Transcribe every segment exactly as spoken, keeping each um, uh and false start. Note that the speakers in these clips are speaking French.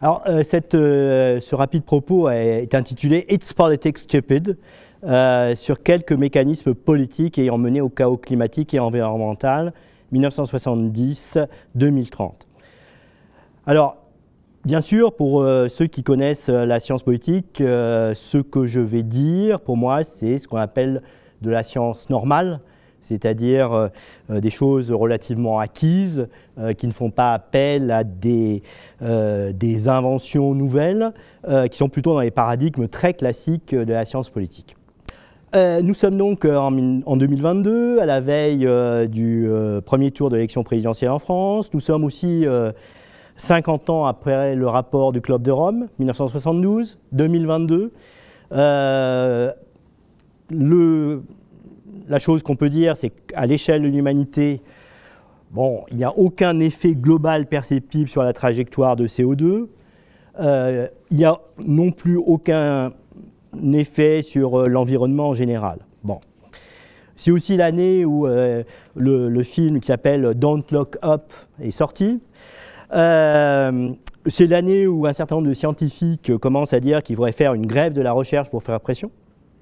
Alors, euh, cette, euh, ce rapide propos est intitulé « It's Politics Stupid euh, » sur quelques mécanismes politiques ayant mené au chaos climatique et environnemental mille neuf cent soixante-dix à deux mille trente. Alors, bien sûr, pour euh, ceux qui connaissent euh, la science politique, euh, ce que je vais dire, pour moi, c'est ce qu'on appelle de la science normale, c'est-à-dire euh, des choses relativement acquises, euh, qui ne font pas appel à des, euh, des inventions nouvelles, euh, qui sont plutôt dans les paradigmes très classiques de la science politique. Euh, nous sommes donc en, en deux mille vingt-deux, à la veille euh, du euh, premier tour de l'élection présidentielle en France. Nous sommes aussi euh, cinquante ans après le rapport du Club de Rome, mille neuf cent soixante-douze, deux mille vingt-deux. Euh, le... La chose qu'on peut dire, c'est qu'à l'échelle de l'humanité, bon, il n'y a aucun effet global perceptible sur la trajectoire de C O deux. Euh, il n'y a non plus aucun effet sur l'environnement en général. Bon. C'est aussi l'année où euh, le, le film qui s'appelle Don't Look Up est sorti. Euh, c'est l'année où un certain nombre de scientifiques commencent à dire qu'il faudrait faire une grève de la recherche pour faire pression.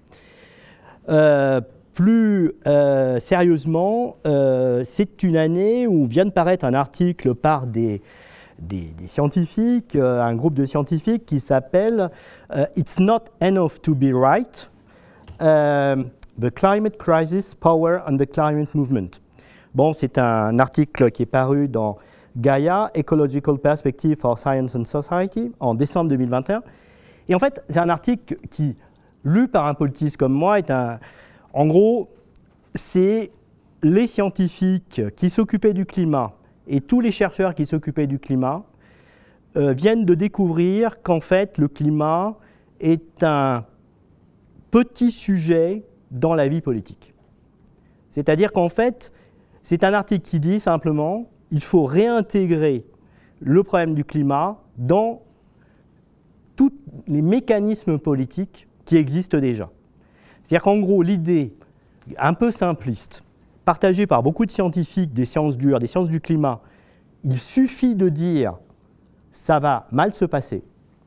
Euh, Plus euh, sérieusement, euh, c'est une année où vient de paraître un article par des, des, des scientifiques, euh, un groupe de scientifiques qui s'appelle euh, « It's not enough to be right, uh, the climate crisis, power and the climate movement ». Bon, c'est un article qui est paru dans Gaia, Ecological Perspective for Science and Society, en décembre deux mille vingt et un. Et en fait, c'est un article qui, lu par un politiste comme moi, est un... En gros, c'est les scientifiques qui s'occupaient du climat et tous les chercheurs qui s'occupaient du climat euh, viennent de découvrir qu'en fait, le climat est un petit sujet dans la vie politique. C'est-à-dire qu'en fait, c'est un article qui dit simplement qu'il faut réintégrer le problème du climat dans tous les mécanismes politiques qui existent déjà. C'est-à-dire qu'en gros, l'idée un peu simpliste, partagée par beaucoup de scientifiques des sciences dures, des sciences du climat, il suffit de dire « ça va mal se passer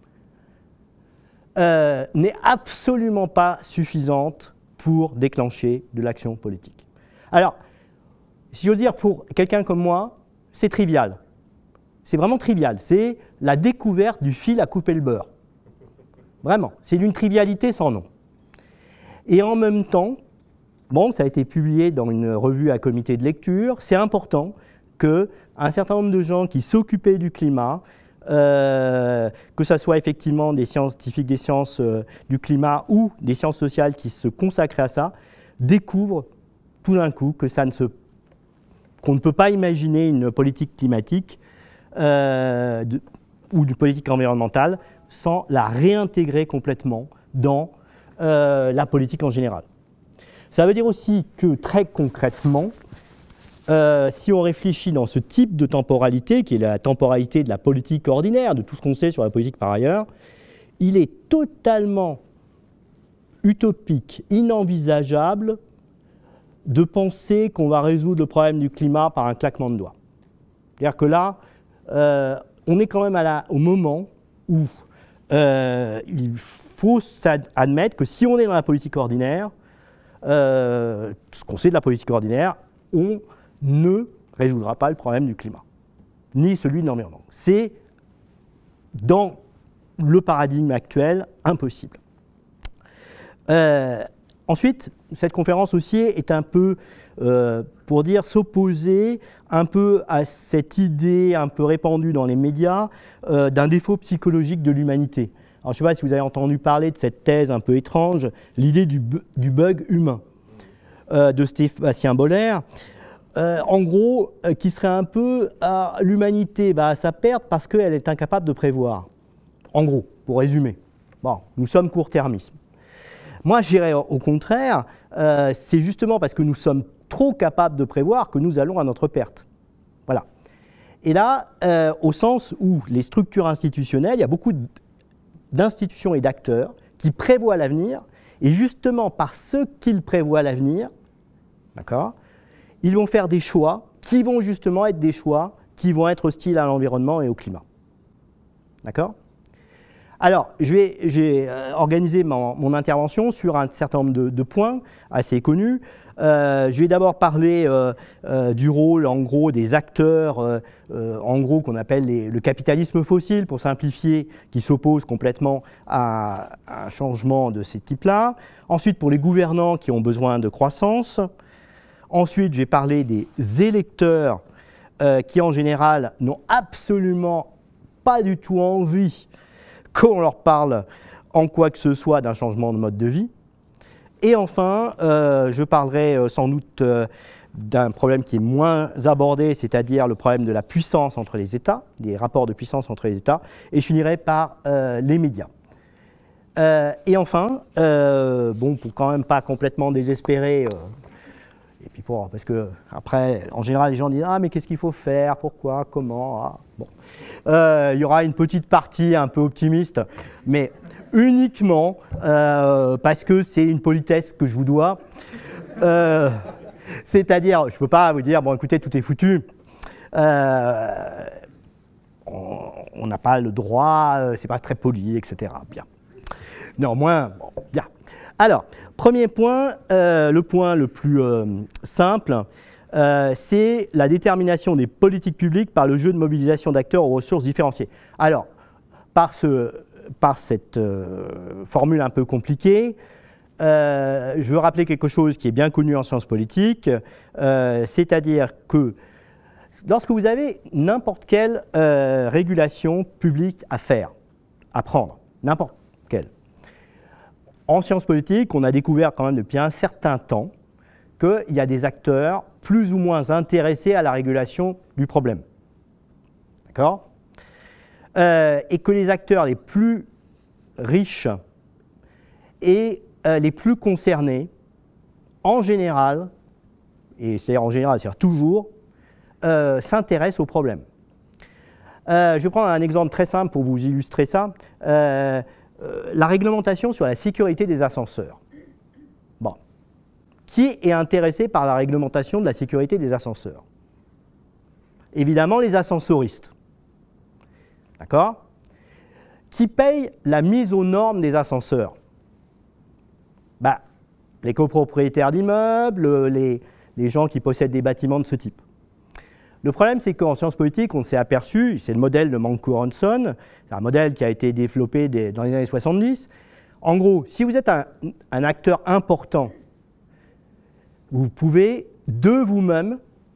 euh, », n'est absolument pas suffisante pour déclencher de l'action politique. Alors, si j'ose dire, pour quelqu'un comme moi, c'est trivial. C'est vraiment trivial. C'est la découverte du fil à couper le beurre. Vraiment, c'est d'une trivialité sans nom. Et en même temps, bon, ça a été publié dans une revue à comité de lecture, c'est important qu'un certain nombre de gens qui s'occupaient du climat, euh, que ce soit effectivement des scientifiques des sciences euh, du climat ou des sciences sociales qui se consacraient à ça, découvrent tout d'un coup que ça ne se, qu'on ne peut pas imaginer une politique climatique euh, de, ou une politique environnementale sans la réintégrer complètement dans Euh, la politique en général. Ça veut dire aussi que très concrètement, euh, si on réfléchit dans ce type de temporalité, qui est la temporalité de la politique ordinaire, de tout ce qu'on sait sur la politique par ailleurs, il est totalement utopique, inenvisageable de penser qu'on va résoudre le problème du climat par un claquement de doigts. C'est-à-dire que là, euh, on est quand même à la, au moment où euh, il Il faut admettre que si on est dans la politique ordinaire, euh, ce qu'on sait de la politique ordinaire, on ne résoudra pas le problème du climat, ni celui de l'environnement. C'est, dans le paradigme actuel, impossible. Euh, ensuite, cette conférence aussi est un peu, euh, pour dire, s'opposer un peu à cette idée un peu répandue dans les médias euh, d'un défaut psychologique de l'humanité. Alors, je ne sais pas si vous avez entendu parler de cette thèse un peu étrange, l'idée du, du bug humain euh, de Sébastien Boller, euh, en gros, euh, qui serait un peu ah, l'humanité va à sa perte parce qu'elle est incapable de prévoir. En gros, pour résumer. Bon, nous sommes court-termistes. Moi, je dirais au contraire, euh, c'est justement parce que nous sommes trop capables de prévoir que nous allons à notre perte. Voilà. Et là, euh, au sens où les structures institutionnelles, il y a beaucoup de d'institutions et d'acteurs qui prévoient l'avenir, et justement parce qu'ils prévoient l'avenir, d'accord, ils vont faire des choix qui vont justement être des choix qui vont être hostiles à l'environnement et au climat. D'accord ? Alors, j'ai euh, organisé mon, mon intervention sur un certain nombre de, de points assez connus. Euh, je vais d'abord parler euh, euh, du rôle, en gros, des acteurs, euh, euh, en gros, qu'on appelle les, le capitalisme fossile, pour simplifier, qui s'oppose complètement à, à un changement de ces types-là. Ensuite, pour les gouvernants qui ont besoin de croissance. Ensuite, j'ai parlé des électeurs euh, qui, en général, n'ont absolument pas du tout envie qu'on leur parle en quoi que ce soit d'un changement de mode de vie. Et enfin, euh, je parlerai euh, sans doute euh, d'un problème qui est moins abordé, c'est-à-dire le problème de la puissance entre les États, des rapports de puissance entre les États, et je finirai par euh, les médias. Euh, et enfin, euh, bon, pour quand même pas complètement désespérer, euh, et puis pour, parce que après, en général, les gens disent « Ah, mais qu'est-ce qu'il faut faire? Pourquoi? Comment ?» ah, bon. euh, Il y aura une petite partie un peu optimiste, mais uniquement euh, parce que c'est une politesse que je vous dois. Euh, C'est-à-dire, je ne peux pas vous dire, bon écoutez, tout est foutu. Euh, on n'a pas le droit, euh, c'est pas très poli, et cetera. Bien. Néanmoins, bon, bien. Alors, premier point, euh, le point le plus euh, simple, euh, c'est la détermination des politiques publiques par le jeu de mobilisation d'acteurs aux ressources différenciées. Alors, par ce... par cette euh, formule un peu compliquée, euh, je veux rappeler quelque chose qui est bien connu en sciences politiques, euh, c'est-à-dire que lorsque vous avez n'importe quelle euh, régulation publique à faire, à prendre, n'importe quelle, en sciences politiques, on a découvert quand même depuis un certain temps qu'il y a des acteurs plus ou moins intéressés à la régulation du problème. D'accord ? Euh, et que les acteurs les plus riches et euh, les plus concernés, en général, et c'est-à-dire en général, c'est-à-dire toujours, euh, s'intéressent au problème. Euh, je vais prendre un exemple très simple pour vous illustrer ça. Euh, euh, la réglementation sur la sécurité des ascenseurs. Bon. Qui est intéressé par la réglementation de la sécurité des ascenseurs? Évidemment, les ascensoristes. D'accord? Qui paye la mise aux normes des ascenseurs? Bah, les copropriétaires d'immeubles, les, les gens qui possèdent des bâtiments de ce type. Le problème, c'est qu'en sciences politiques, on s'est aperçu, c'est le modèle de Mancour-Hanson, c'est un modèle qui a été développé des, dans les années soixante-dix. En gros, si vous êtes un, un acteur important, vous pouvez de vous-même,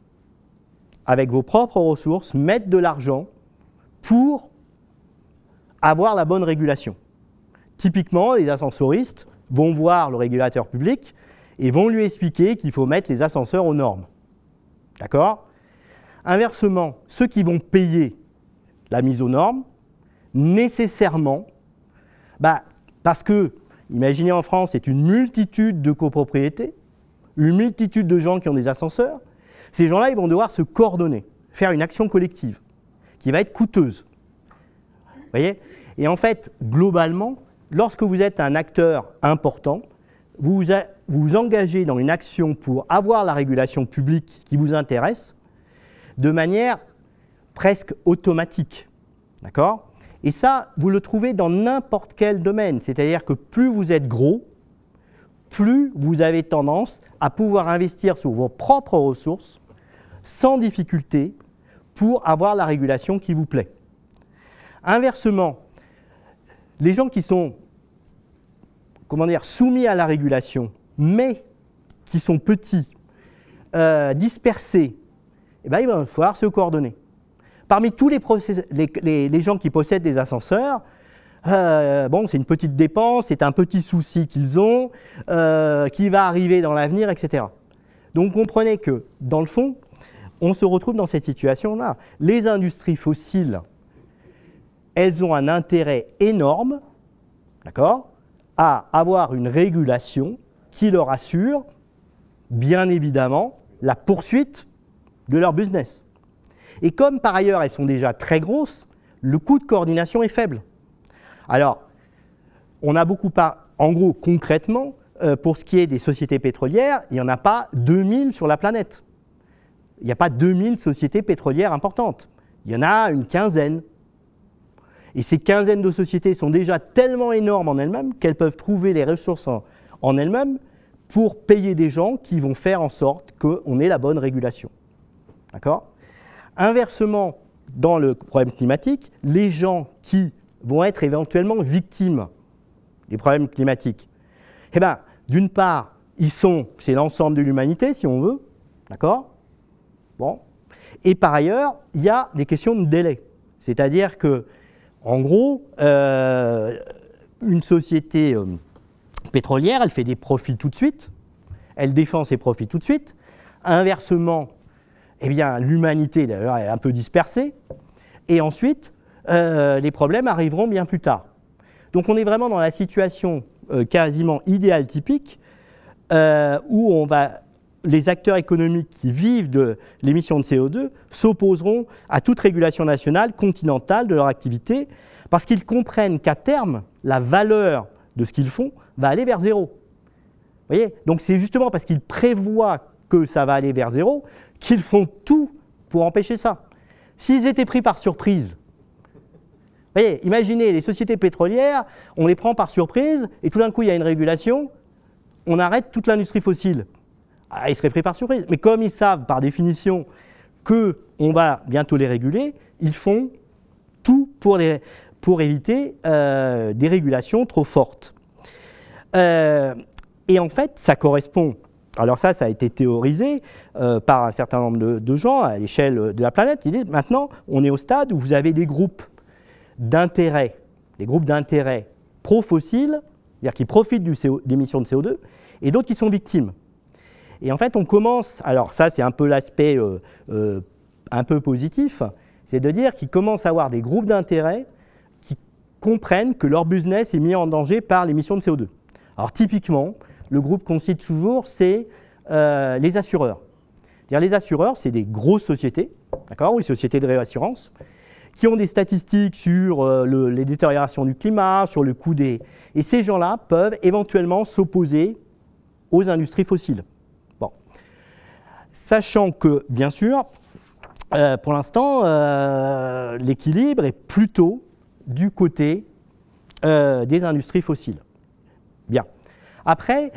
avec vos propres ressources, mettre de l'argent pour avoir la bonne régulation. Typiquement, les ascensoristes vont voir le régulateur public et vont lui expliquer qu'il faut mettre les ascenseurs aux normes. D'accord ? Inversement, ceux qui vont payer la mise aux normes, nécessairement, bah, parce que, imaginez en France, c'est une multitude de copropriétés, une multitude de gens qui ont des ascenseurs, ces gens-là, ils vont devoir se coordonner, faire une action collective, qui va être coûteuse. Vous voyez ? Et en fait, globalement, lorsque vous êtes un acteur important, vous vous, vous engagez dans une action pour avoir la régulation publique qui vous intéresse de manière presque automatique. D'accord ? Et ça, vous le trouvez dans n'importe quel domaine. C'est-à-dire que plus vous êtes gros, plus vous avez tendance à pouvoir investir sur vos propres ressources sans difficulté pour avoir la régulation qui vous plaît. Inversement, les gens qui sont, comment dire, soumis à la régulation, mais qui sont petits, euh, dispersés, eh ben, il va falloir se coordonner. Parmi tous les, les, les, les gens qui possèdent des ascenseurs, euh, bon, c'est une petite dépense, c'est un petit souci qu'ils ont, euh, qui va arriver dans l'avenir, et cetera. Donc comprenez que, dans le fond, on se retrouve dans cette situation-là. Les industries fossiles, elles ont un intérêt énorme, d'accord, à avoir une régulation qui leur assure, bien évidemment, la poursuite de leur business. Et comme par ailleurs elles sont déjà très grosses, le coût de coordination est faible. Alors, on a beaucoup parlé, en gros, concrètement, euh, pour ce qui est des sociétés pétrolières, il n'y en a pas deux mille sur la planète. Il n'y a pas deux mille sociétés pétrolières importantes. Il y en a une quinzaine. Et ces quinzaines de sociétés sont déjà tellement énormes en elles-mêmes qu'elles peuvent trouver les ressources en, en elles-mêmes pour payer des gens qui vont faire en sorte qu'on ait la bonne régulation. D'accord ? Inversement, dans le problème climatique, les gens qui vont être éventuellement victimes des problèmes climatiques, eh bien, d'une part, ils sont, c'est l'ensemble de l'humanité, si on veut, d'accord ? Bon. Et par ailleurs, il y a des questions de délai. C'est-à-dire que, en gros, euh, une société euh, pétrolière, elle fait des profits tout de suite, elle défend ses profits tout de suite. Inversement, eh bien, l'humanité d'ailleurs est un peu dispersée. Et ensuite, euh, les problèmes arriveront bien plus tard. Donc on est vraiment dans la situation euh, quasiment idéale, typique, euh, où on va, les acteurs économiques qui vivent de l'émission de C O deux s'opposeront à toute régulation nationale, continentale de leur activité, parce qu'ils comprennent qu'à terme, la valeur de ce qu'ils font va aller vers zéro. Vous voyez ? Donc c'est justement parce qu'ils prévoient que ça va aller vers zéro qu'ils font tout pour empêcher ça. S'ils étaient pris par surprise, vous voyez, imaginez les sociétés pétrolières, on les prend par surprise et tout d'un coup il y a une régulation, on arrête toute l'industrie fossile. Ah, ils seraient pris par surprise. Mais comme ils savent par définition qu'on va bientôt les réguler, ils font tout pour, les, pour éviter euh, des régulations trop fortes. Euh, et en fait, ça correspond, alors ça, ça a été théorisé euh, par un certain nombre de, de gens à l'échelle de la planète. Ils disent maintenant, on est au stade où vous avez des groupes d'intérêt, des groupes d'intérêt pro-fossiles, c'est-à-dire qui profitent du C O, d'émissions de C O deux, et d'autres qui sont victimes. Et en fait, on commence, alors ça c'est un peu l'aspect euh, euh, un peu positif, c'est de dire qu'ils commencent à avoir des groupes d'intérêt qui comprennent que leur business est mis en danger par l'émission de C O deux. Alors typiquement, le groupe qu'on cite toujours, c'est euh, les assureurs. C'est-à-dire les assureurs, c'est des grosses sociétés, d'accord, ou des sociétés de réassurance, qui ont des statistiques sur euh, le, les détériorations du climat, sur le coût des... Et ces gens-là peuvent éventuellement s'opposer aux industries fossiles. Bon. Sachant que, bien sûr, euh, pour l'instant, euh, l'équilibre est plutôt du côté euh, des industries fossiles. Bien. Après,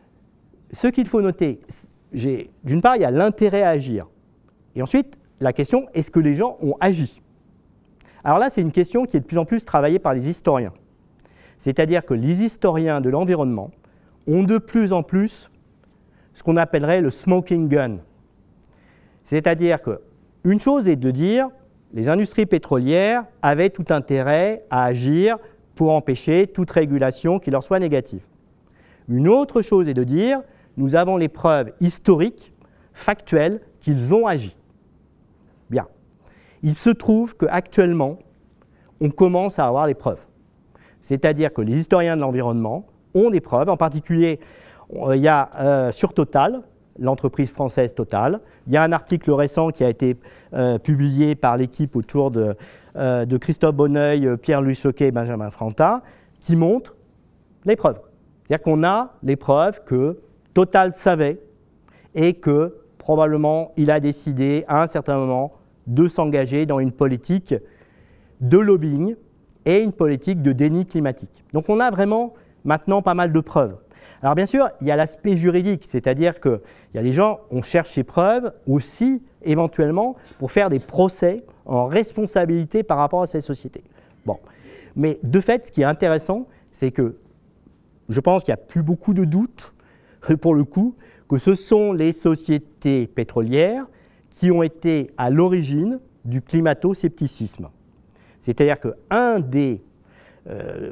ce qu'il faut noter, d'une part, il y a l'intérêt à agir. Et ensuite, la question, est-ce que les gens ont agi ? Alors là, c'est une question qui est de plus en plus travaillée par les historiens. C'est-à-dire que les historiens de l'environnement ont de plus en plus ce qu'on appellerait le smoking gun. C'est-à-dire qu'une chose est de dire les industries pétrolières avaient tout intérêt à agir pour empêcher toute régulation qui leur soit négative. Une autre chose est de dire nous avons les preuves historiques, factuelles, qu'ils ont agi. Bien. Il se trouve qu'actuellement, on commence à avoir les preuves. C'est-à-dire que les historiens de l'environnement ont des preuves, en particulier, il y a euh, sur Total, l'entreprise française Total, il y a un article récent qui a été euh, publié par l'équipe autour de, euh, de Christophe Bonneuil, Pierre-Louis Choquet et Benjamin Franta, qui montre les preuves. C'est-à-dire qu'on a les preuves que Total savait et que probablement il a décidé à un certain moment de s'engager dans une politique de lobbying et une politique de déni climatique. Donc on a vraiment maintenant pas mal de preuves. Alors bien sûr, il y a l'aspect juridique, c'est-à-dire qu'il y a des gens, on cherche ces preuves aussi éventuellement pour faire des procès en responsabilité par rapport à ces sociétés. Bon. Mais de fait, ce qui est intéressant, c'est que je pense qu'il n'y a plus beaucoup de doutes, pour le coup, que ce sont les sociétés pétrolières qui ont été à l'origine du climato-scepticisme. C'est-à-dire qu'une des, euh,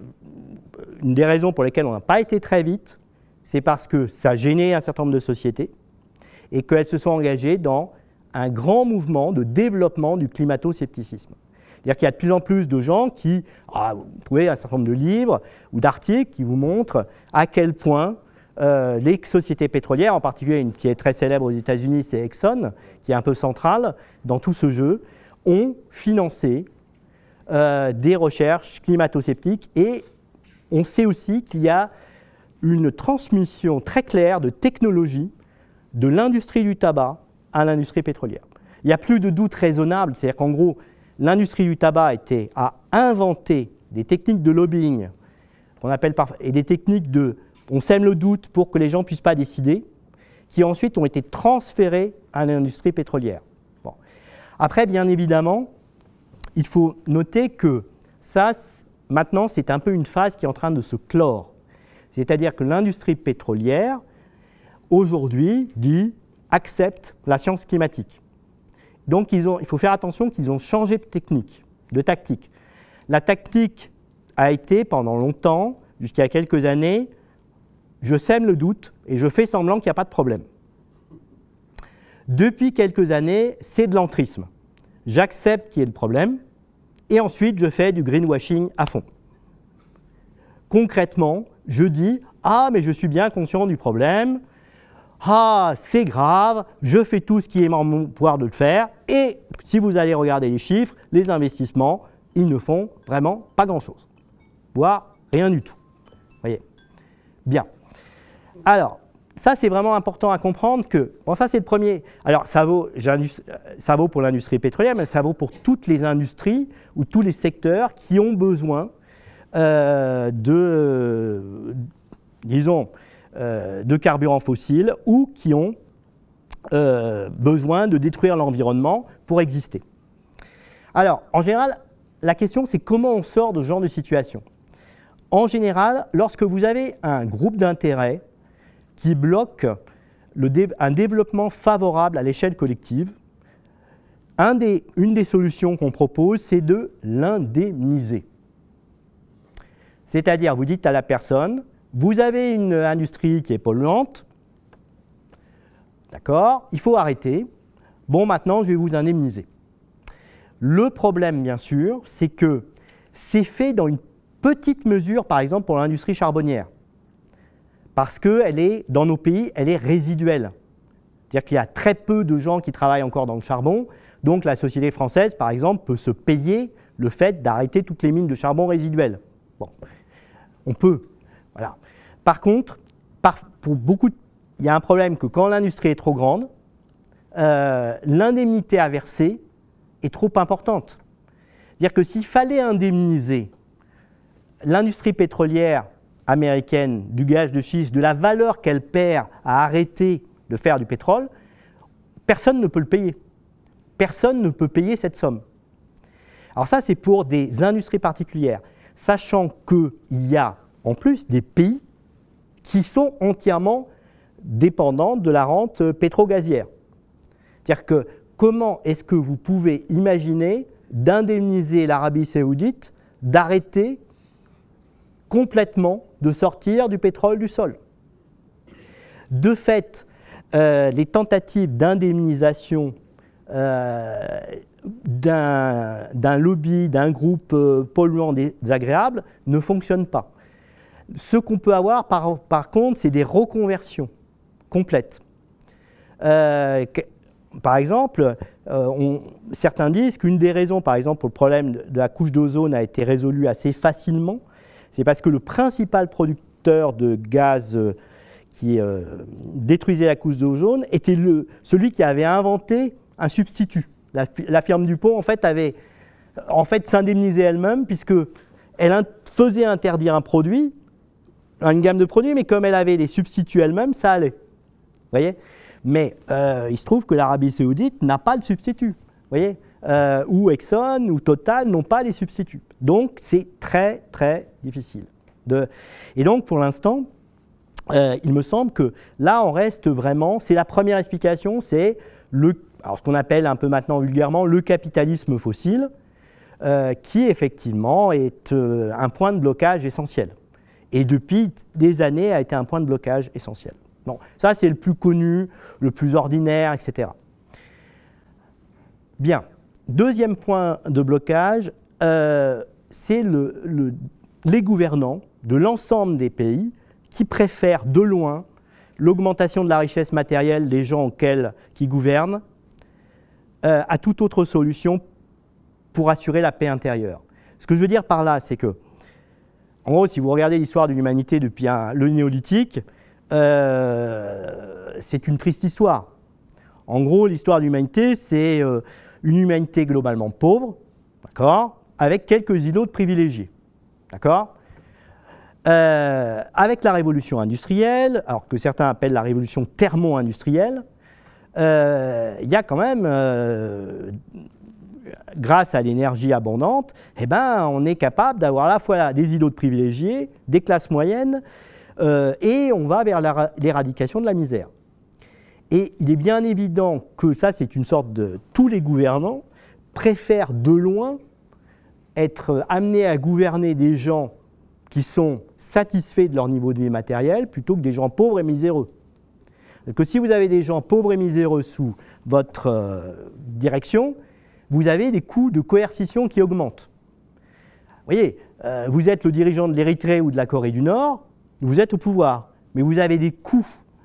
des raisons pour lesquelles on n'a pas été très vite, c'est parce que ça gênait un certain nombre de sociétés et qu'elles se sont engagées dans un grand mouvement de développement du climato-scepticisme. C'est-à-dire qu'il y a de plus en plus de gens qui, ah, vous trouvez un certain nombre de livres ou d'articles qui vous montrent à quel point euh, les sociétés pétrolières, en particulier une qui est très célèbre aux États-Unis, c'est Exxon, qui est un peu centrale dans tout ce jeu, ont financé euh, des recherches climato-sceptiques et on sait aussi qu'il y a une transmission très claire de technologie de l'industrie du tabac à l'industrie pétrolière. Il n'y a plus de doute raisonnable, c'est-à-dire qu'en gros, l'industrie du tabac était, a inventé des techniques de lobbying qu'on appelle parfois, et des techniques de on sème le doute pour que les gens ne puissent pas décider, qui ensuite ont été transférées à l'industrie pétrolière. Bon. Après, bien évidemment, il faut noter que ça, maintenant, c'est un peu une phase qui est en train de se clore. C'est-à-dire que l'industrie pétrolière, aujourd'hui, dit, accepte la science climatique. Donc, ils ont, il faut faire attention qu'ils ont changé de technique, de tactique. La tactique a été, pendant longtemps, jusqu'à quelques années, je sème le doute et je fais semblant qu'il n'y a pas de problème. Depuis quelques années, c'est de l'entrisme. J'accepte qu'il y ait le problème et ensuite je fais du greenwashing à fond. Concrètement, je dis « Ah, mais je suis bien conscient du problème. Ah, c'est grave, je fais tout ce qui est en mon pouvoir de le faire. » Et si vous allez regarder les chiffres, les investissements, ils ne font vraiment pas grand-chose, voire rien du tout. Vous voyez? Bien. Alors, ça c'est vraiment important à comprendre que, bon ça c'est le premier, alors ça vaut, ça vaut pour l'industrie pétrolière, mais ça vaut pour toutes les industries ou tous les secteurs qui ont besoin euh, de, euh, disons, euh, de carburants fossiles ou qui ont euh, besoin de détruire l'environnement pour exister. Alors, en général, la question c'est comment on sort de ce genre de situation. En général, lorsque vous avez un groupe d'intérêts qui bloque le dé un développement favorable à l'échelle collective, un des, une des solutions qu'on propose, c'est de l'indemniser. C'est-à-dire, vous dites à la personne, vous avez une industrie qui est polluante, d'accord, il faut arrêter, bon maintenant je vais vous indemniser. Le problème, bien sûr, c'est que c'est fait dans une petite mesure, par exemple, pour l'industrie charbonnière. Parce qu'elle est, dans nos pays, elle est résiduelle. C'est-à-dire qu'il y a très peu de gens qui travaillent encore dans le charbon. Donc la société française, par exemple, peut se payer le fait d'arrêter toutes les mines de charbon résiduelles. Bon, on peut. Voilà. Par contre, par, pour beaucoup, il y a un problème que quand l'industrie est trop grande, euh, l'indemnité à verser est trop importante. C'est-à-dire que s'il fallait indemniser l'industrie pétrolière américaine du gaz de schiste, de la valeur qu'elle perd à arrêter de faire du pétrole, personne ne peut le payer. Personne ne peut payer cette somme. Alors ça, c'est pour des industries particulières, sachant qu'il y a en plus des pays qui sont entièrement dépendants de la rente pétro-gazière. C'est-à-dire que comment est-ce que vous pouvez imaginer d'indemniser l'Arabie saoudite, d'arrêter complètement de sortir du pétrole du sol? De fait, euh, les tentatives d'indemnisation euh, d'un lobby, d'un groupe euh, polluant désagréable ne fonctionnent pas. Ce qu'on peut avoir, par, par contre, c'est des reconversions complètes. Euh, par exemple, euh, on, certains disent qu'une des raisons, par exemple, pour le problème de, de la couche d'ozone a été résolu assez facilement, c'est parce que le principal producteur de gaz euh, qui euh, détruisait la couche d'ozone était le, celui qui avait inventé un substitut. La, la firme Dupont, en fait, avait en fait, s'indemnisé elle-même, puisqu'elle faisait interdire un produit, une gamme de produits, mais comme elle avait les substituts elle-même, ça allait. Vous voyez? Mais euh, il se trouve que l'Arabie saoudite n'a pas de substitut. Vous voyez? Euh, ou Exxon ou Total n'ont pas les substituts. Donc, c'est très, très difficile. De... Et donc, pour l'instant, euh, il me semble que là, on reste vraiment... C'est la première explication, c'est le, alors ce qu'on appelle un peu maintenant vulgairement le capitalisme fossile, euh, qui effectivement est euh, un point de blocage essentiel. Et depuis des années, a été un point de blocage essentiel. Bon, ça, c'est le plus connu, le plus ordinaire, et cetera. Bien. Deuxième point de blocage, euh, c'est le, le, les gouvernants de l'ensemble des pays qui préfèrent de loin l'augmentation de la richesse matérielle des gens auxquels, qui gouvernent euh, à toute autre solution pour assurer la paix intérieure. Ce que je veux dire par là, c'est que, en gros, si vous regardez l'histoire de l'humanité depuis un, le néolithique, euh, c'est une triste histoire. En gros, l'histoire de l'humanité, c'est euh, une humanité globalement pauvre, d'accord, avec quelques îlots de privilégiés. D'accord ? euh, Avec la révolution industrielle, alors que certains appellent la révolution thermo-industrielle, euh, il y a quand même, euh, grâce à l'énergie abondante, eh ben, on est capable d'avoir à la fois des îlots de privilégiés, des classes moyennes, euh, et on va vers l'éradication de la misère. Et il est bien évident que ça, c'est une sorte de... Tous les gouvernants préfèrent de loin être amenés à gouverner des gens qui sont satisfaits de leur niveau de vie matériel plutôt que des gens pauvres et miséreux. Parce que si vous avez des gens pauvres et miséreux sous votre euh, direction, vous avez des coûts de coercition qui augmentent. Vous voyez, euh, vous êtes le dirigeant de l'Érythrée ou de la Corée du Nord, vous êtes au pouvoir, mais vous avez des coûts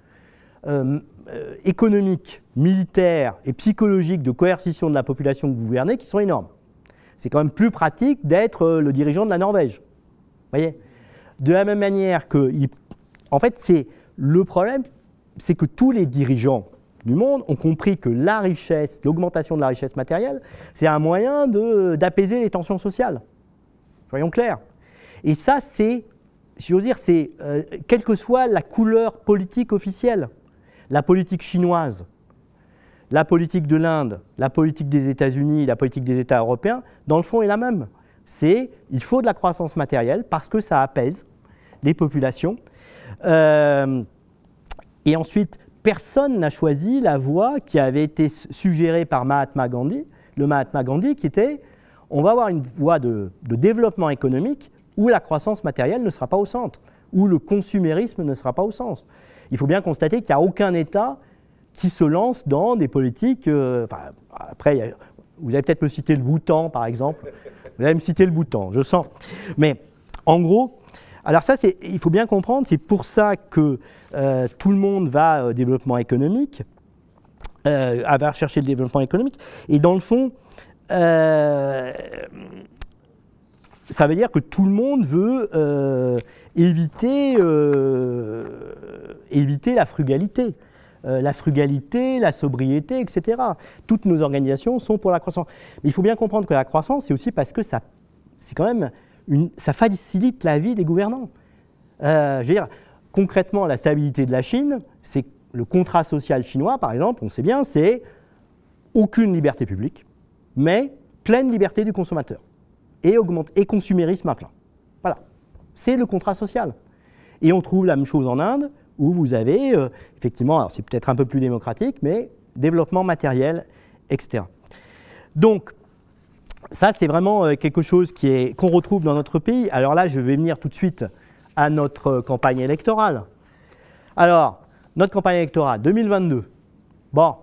euh, euh, économiques, militaires et psychologiques de coercition de la population que vous gouvernez qui sont énormes. C'est quand même plus pratique d'être euh, le dirigeant de la Norvège. Vous voyez ? De la même manière que... Il, en fait, c'est le problème, c'est que tous les dirigeants du monde ont compris que la richesse, l'augmentation de la richesse matérielle, c'est un moyen d'apaiser les tensions sociales. Soyons clairs. Et ça, c'est, si j'ose dire, c'est, euh, quelle que soit la couleur politique officielle, la politique chinoise, la politique de l'Inde, la politique des États-Unis, la politique des États européens, dans le fond, est la même. C'est, il faut de la croissance matérielle parce que ça apaise les populations. Euh, et ensuite, personne n'a choisi la voie qui avait été suggérée par Mahatma Gandhi, le Mahatma Gandhi qui était, on va avoir une voie de, de développement économique où la croissance matérielle ne sera pas au centre, où le consumérisme ne sera pas au centre. Il faut bien constater qu'il n'y a aucun État qui se lance dans des politiques, euh, enfin, après, il y a, vous allez peut-être me citer le Bhoutan par exemple, vous allez me citer le Bhoutan, je sens, mais en gros, alors ça, il faut bien comprendre, c'est pour ça que euh, tout le monde va au développement économique, euh, va rechercher le développement économique, et dans le fond, euh, ça veut dire que tout le monde veut euh, éviter, euh, éviter la frugalité. Euh, la frugalité, la sobriété, et cetera. Toutes nos organisations sont pour la croissance. Mais il faut bien comprendre que la croissance, c'est aussi parce que ça, c'est quand même... Une, ça facilite la vie des gouvernants. Euh, je veux dire, concrètement, la stabilité de la Chine, c'est le contrat social chinois, par exemple, on sait bien, c'est aucune liberté publique, mais pleine liberté du consommateur et, augmente, et consumérisme à plein. Voilà, c'est le contrat social. Et on trouve la même chose en Inde, où vous avez, euh, effectivement, alors c'est peut-être un peu plus démocratique, mais développement matériel, et cetera. Donc, ça, c'est vraiment quelque chose qui est, qu'on retrouve dans notre pays. Alors là, je vais venir tout de suite à notre campagne électorale. Alors, notre campagne électorale deux mille vingt-deux. Bon.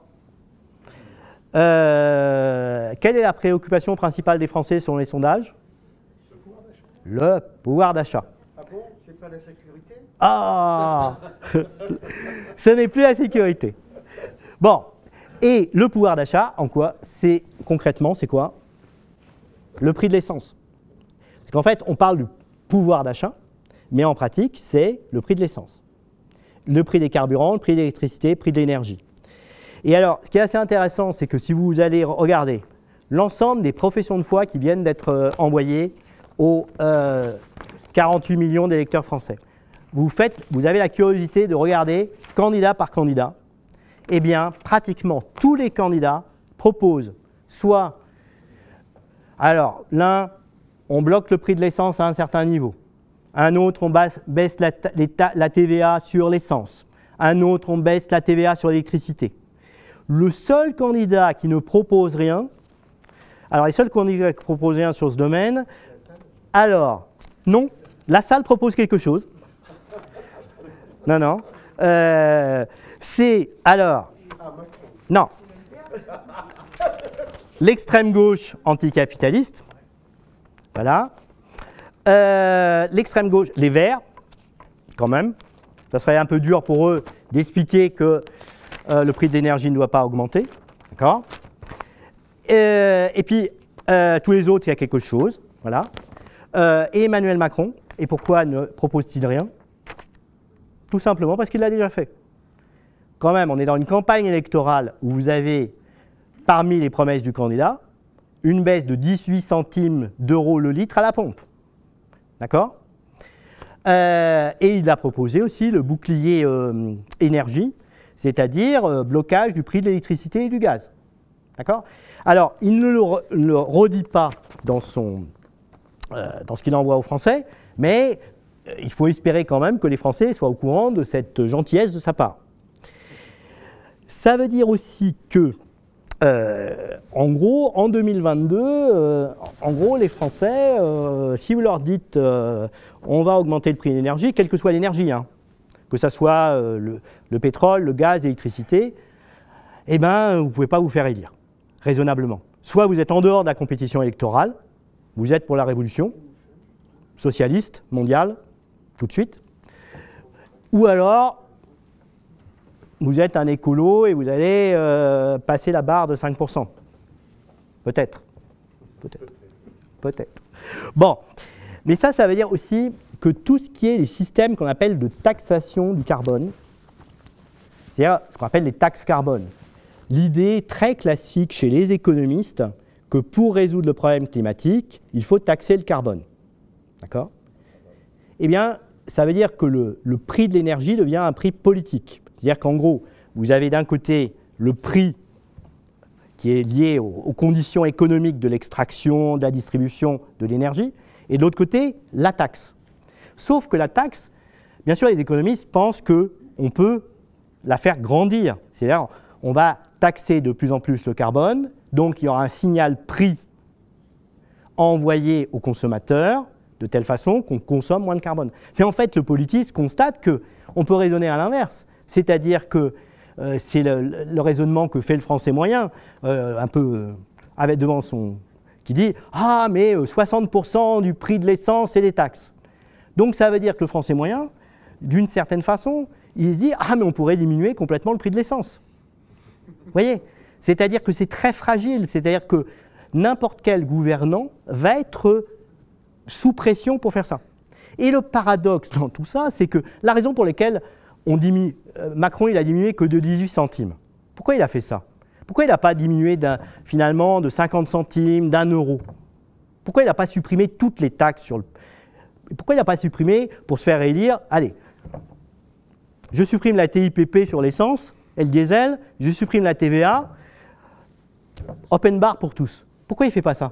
Euh, quelle est la préoccupation principale des Français selon les sondages? Le pouvoir d'achat. Ah bon? C'est pas la sécurité? Ah ce n'est plus la sécurité. Bon. Et le pouvoir d'achat, en quoi? C'est concrètement, c'est quoi? Le prix de l'essence. Parce qu'en fait, on parle du pouvoir d'achat, mais en pratique, c'est le prix de l'essence. Le prix des carburants, le prix de l'électricité, le prix de l'énergie. Et alors, ce qui est assez intéressant, c'est que si vous allez regarder l'ensemble des professions de foi qui viennent d'être euh, envoyées aux euh, quarante-huit millions d'électeurs français, vous, faites, vous avez la curiosité de regarder candidat par candidat, eh bien, pratiquement tous les candidats proposent soit... Alors, l'un, on bloque le prix de l'essence à un certain niveau. Un autre, on baisse la, la T V A sur l'essence. Un autre, on baisse la T V A sur l'électricité. Le seul candidat qui ne propose rien, alors les seuls candidats qui proposent rien sur ce domaine, alors, non, la salle propose quelque chose. Non, non. Euh, c'est, alors, non. L'extrême gauche anticapitaliste, voilà. Euh, L'extrême gauche, les Verts, quand même. Ça serait un peu dur pour eux d'expliquer que euh, le prix de l'énergie ne doit pas augmenter, d'accord. Euh, et puis, euh, tous les autres, il y a quelque chose, voilà. Euh, et Emmanuel Macron, et pourquoi ne propose-t-il rien? Tout simplement parce qu'il l'a déjà fait. Quand même, on est dans une campagne électorale où vous avez... Parmi les promesses du candidat, une baisse de dix-huit centimes d'euros le litre à la pompe. D'accord ? euh, Et il a proposé aussi le bouclier euh, énergie, c'est-à-dire euh, blocage du prix de l'électricité et du gaz. D'accord ? Alors, il ne le, le redit pas dans, son, euh, dans ce qu'il envoie aux Français, mais euh, il faut espérer quand même que les Français soient au courant de cette gentillesse de sa part. Ça veut dire aussi que, euh, en gros, en deux mille vingt-deux, euh, en gros, les Français, euh, si vous leur dites euh, on va augmenter le prix de l'énergie, quelle que soit l'énergie, hein, que ce soit euh, le, le pétrole, le gaz, l'électricité, eh bien, vous ne pouvez pas vous faire élire, raisonnablement. Soit vous êtes en dehors de la compétition électorale, vous êtes pour la révolution socialiste, mondiale, tout de suite, ou alors vous êtes un écolo et vous allez euh, passer la barre de cinq pour cent. Peut-être. Peut-être. Peut-être. Bon. Mais ça, ça veut dire aussi que tout ce qui est les systèmes qu'on appelle de taxation du carbone, c'est-à-dire ce qu'on appelle les taxes carbone, l'idée très classique chez les économistes que pour résoudre le problème climatique, il faut taxer le carbone. D'accord ? Eh bien, ça veut dire que le, le prix de l'énergie devient un prix politique. C'est-à-dire qu'en gros, vous avez d'un côté le prix qui est lié aux, aux conditions économiques de l'extraction, de la distribution de l'énergie, et de l'autre côté, la taxe. Sauf que la taxe, bien sûr, les économistes pensent qu'on peut la faire grandir. C'est-à-dire, on va taxer de plus en plus le carbone, donc il y aura un signal prix envoyé aux consommateurs, de telle façon qu'on consomme moins de carbone. Mais en fait, le politiste constate qu'on peut raisonner à l'inverse. C'est-à-dire que euh, c'est le, le raisonnement que fait le Français moyen, euh, un peu euh, avec devant son... qui dit « Ah, mais euh, soixante pour cent du prix de l'essence, c'est les taxes ». Donc ça veut dire que le Français moyen, d'une certaine façon, il se dit « Ah, mais on pourrait diminuer complètement le prix de l'essence ». Vous voyez ? C'est-à-dire que c'est très fragile, c'est-à-dire que n'importe quel gouvernant va être sous pression pour faire ça. Et le paradoxe dans tout ça, c'est que la raison pour laquelle on diminue, euh, Macron il a diminué que de dix-huit centimes. Pourquoi il a fait ça? Pourquoi il n'a pas diminué finalement de cinquante centimes, d'un euro? Pourquoi il n'a pas supprimé toutes les taxes sur le... Pourquoi il n'a pas supprimé pour se faire élire? Allez, je supprime la T I P P sur l'essence et le diesel, je supprime la T V A, open bar pour tous. Pourquoi il ne fait pas ça?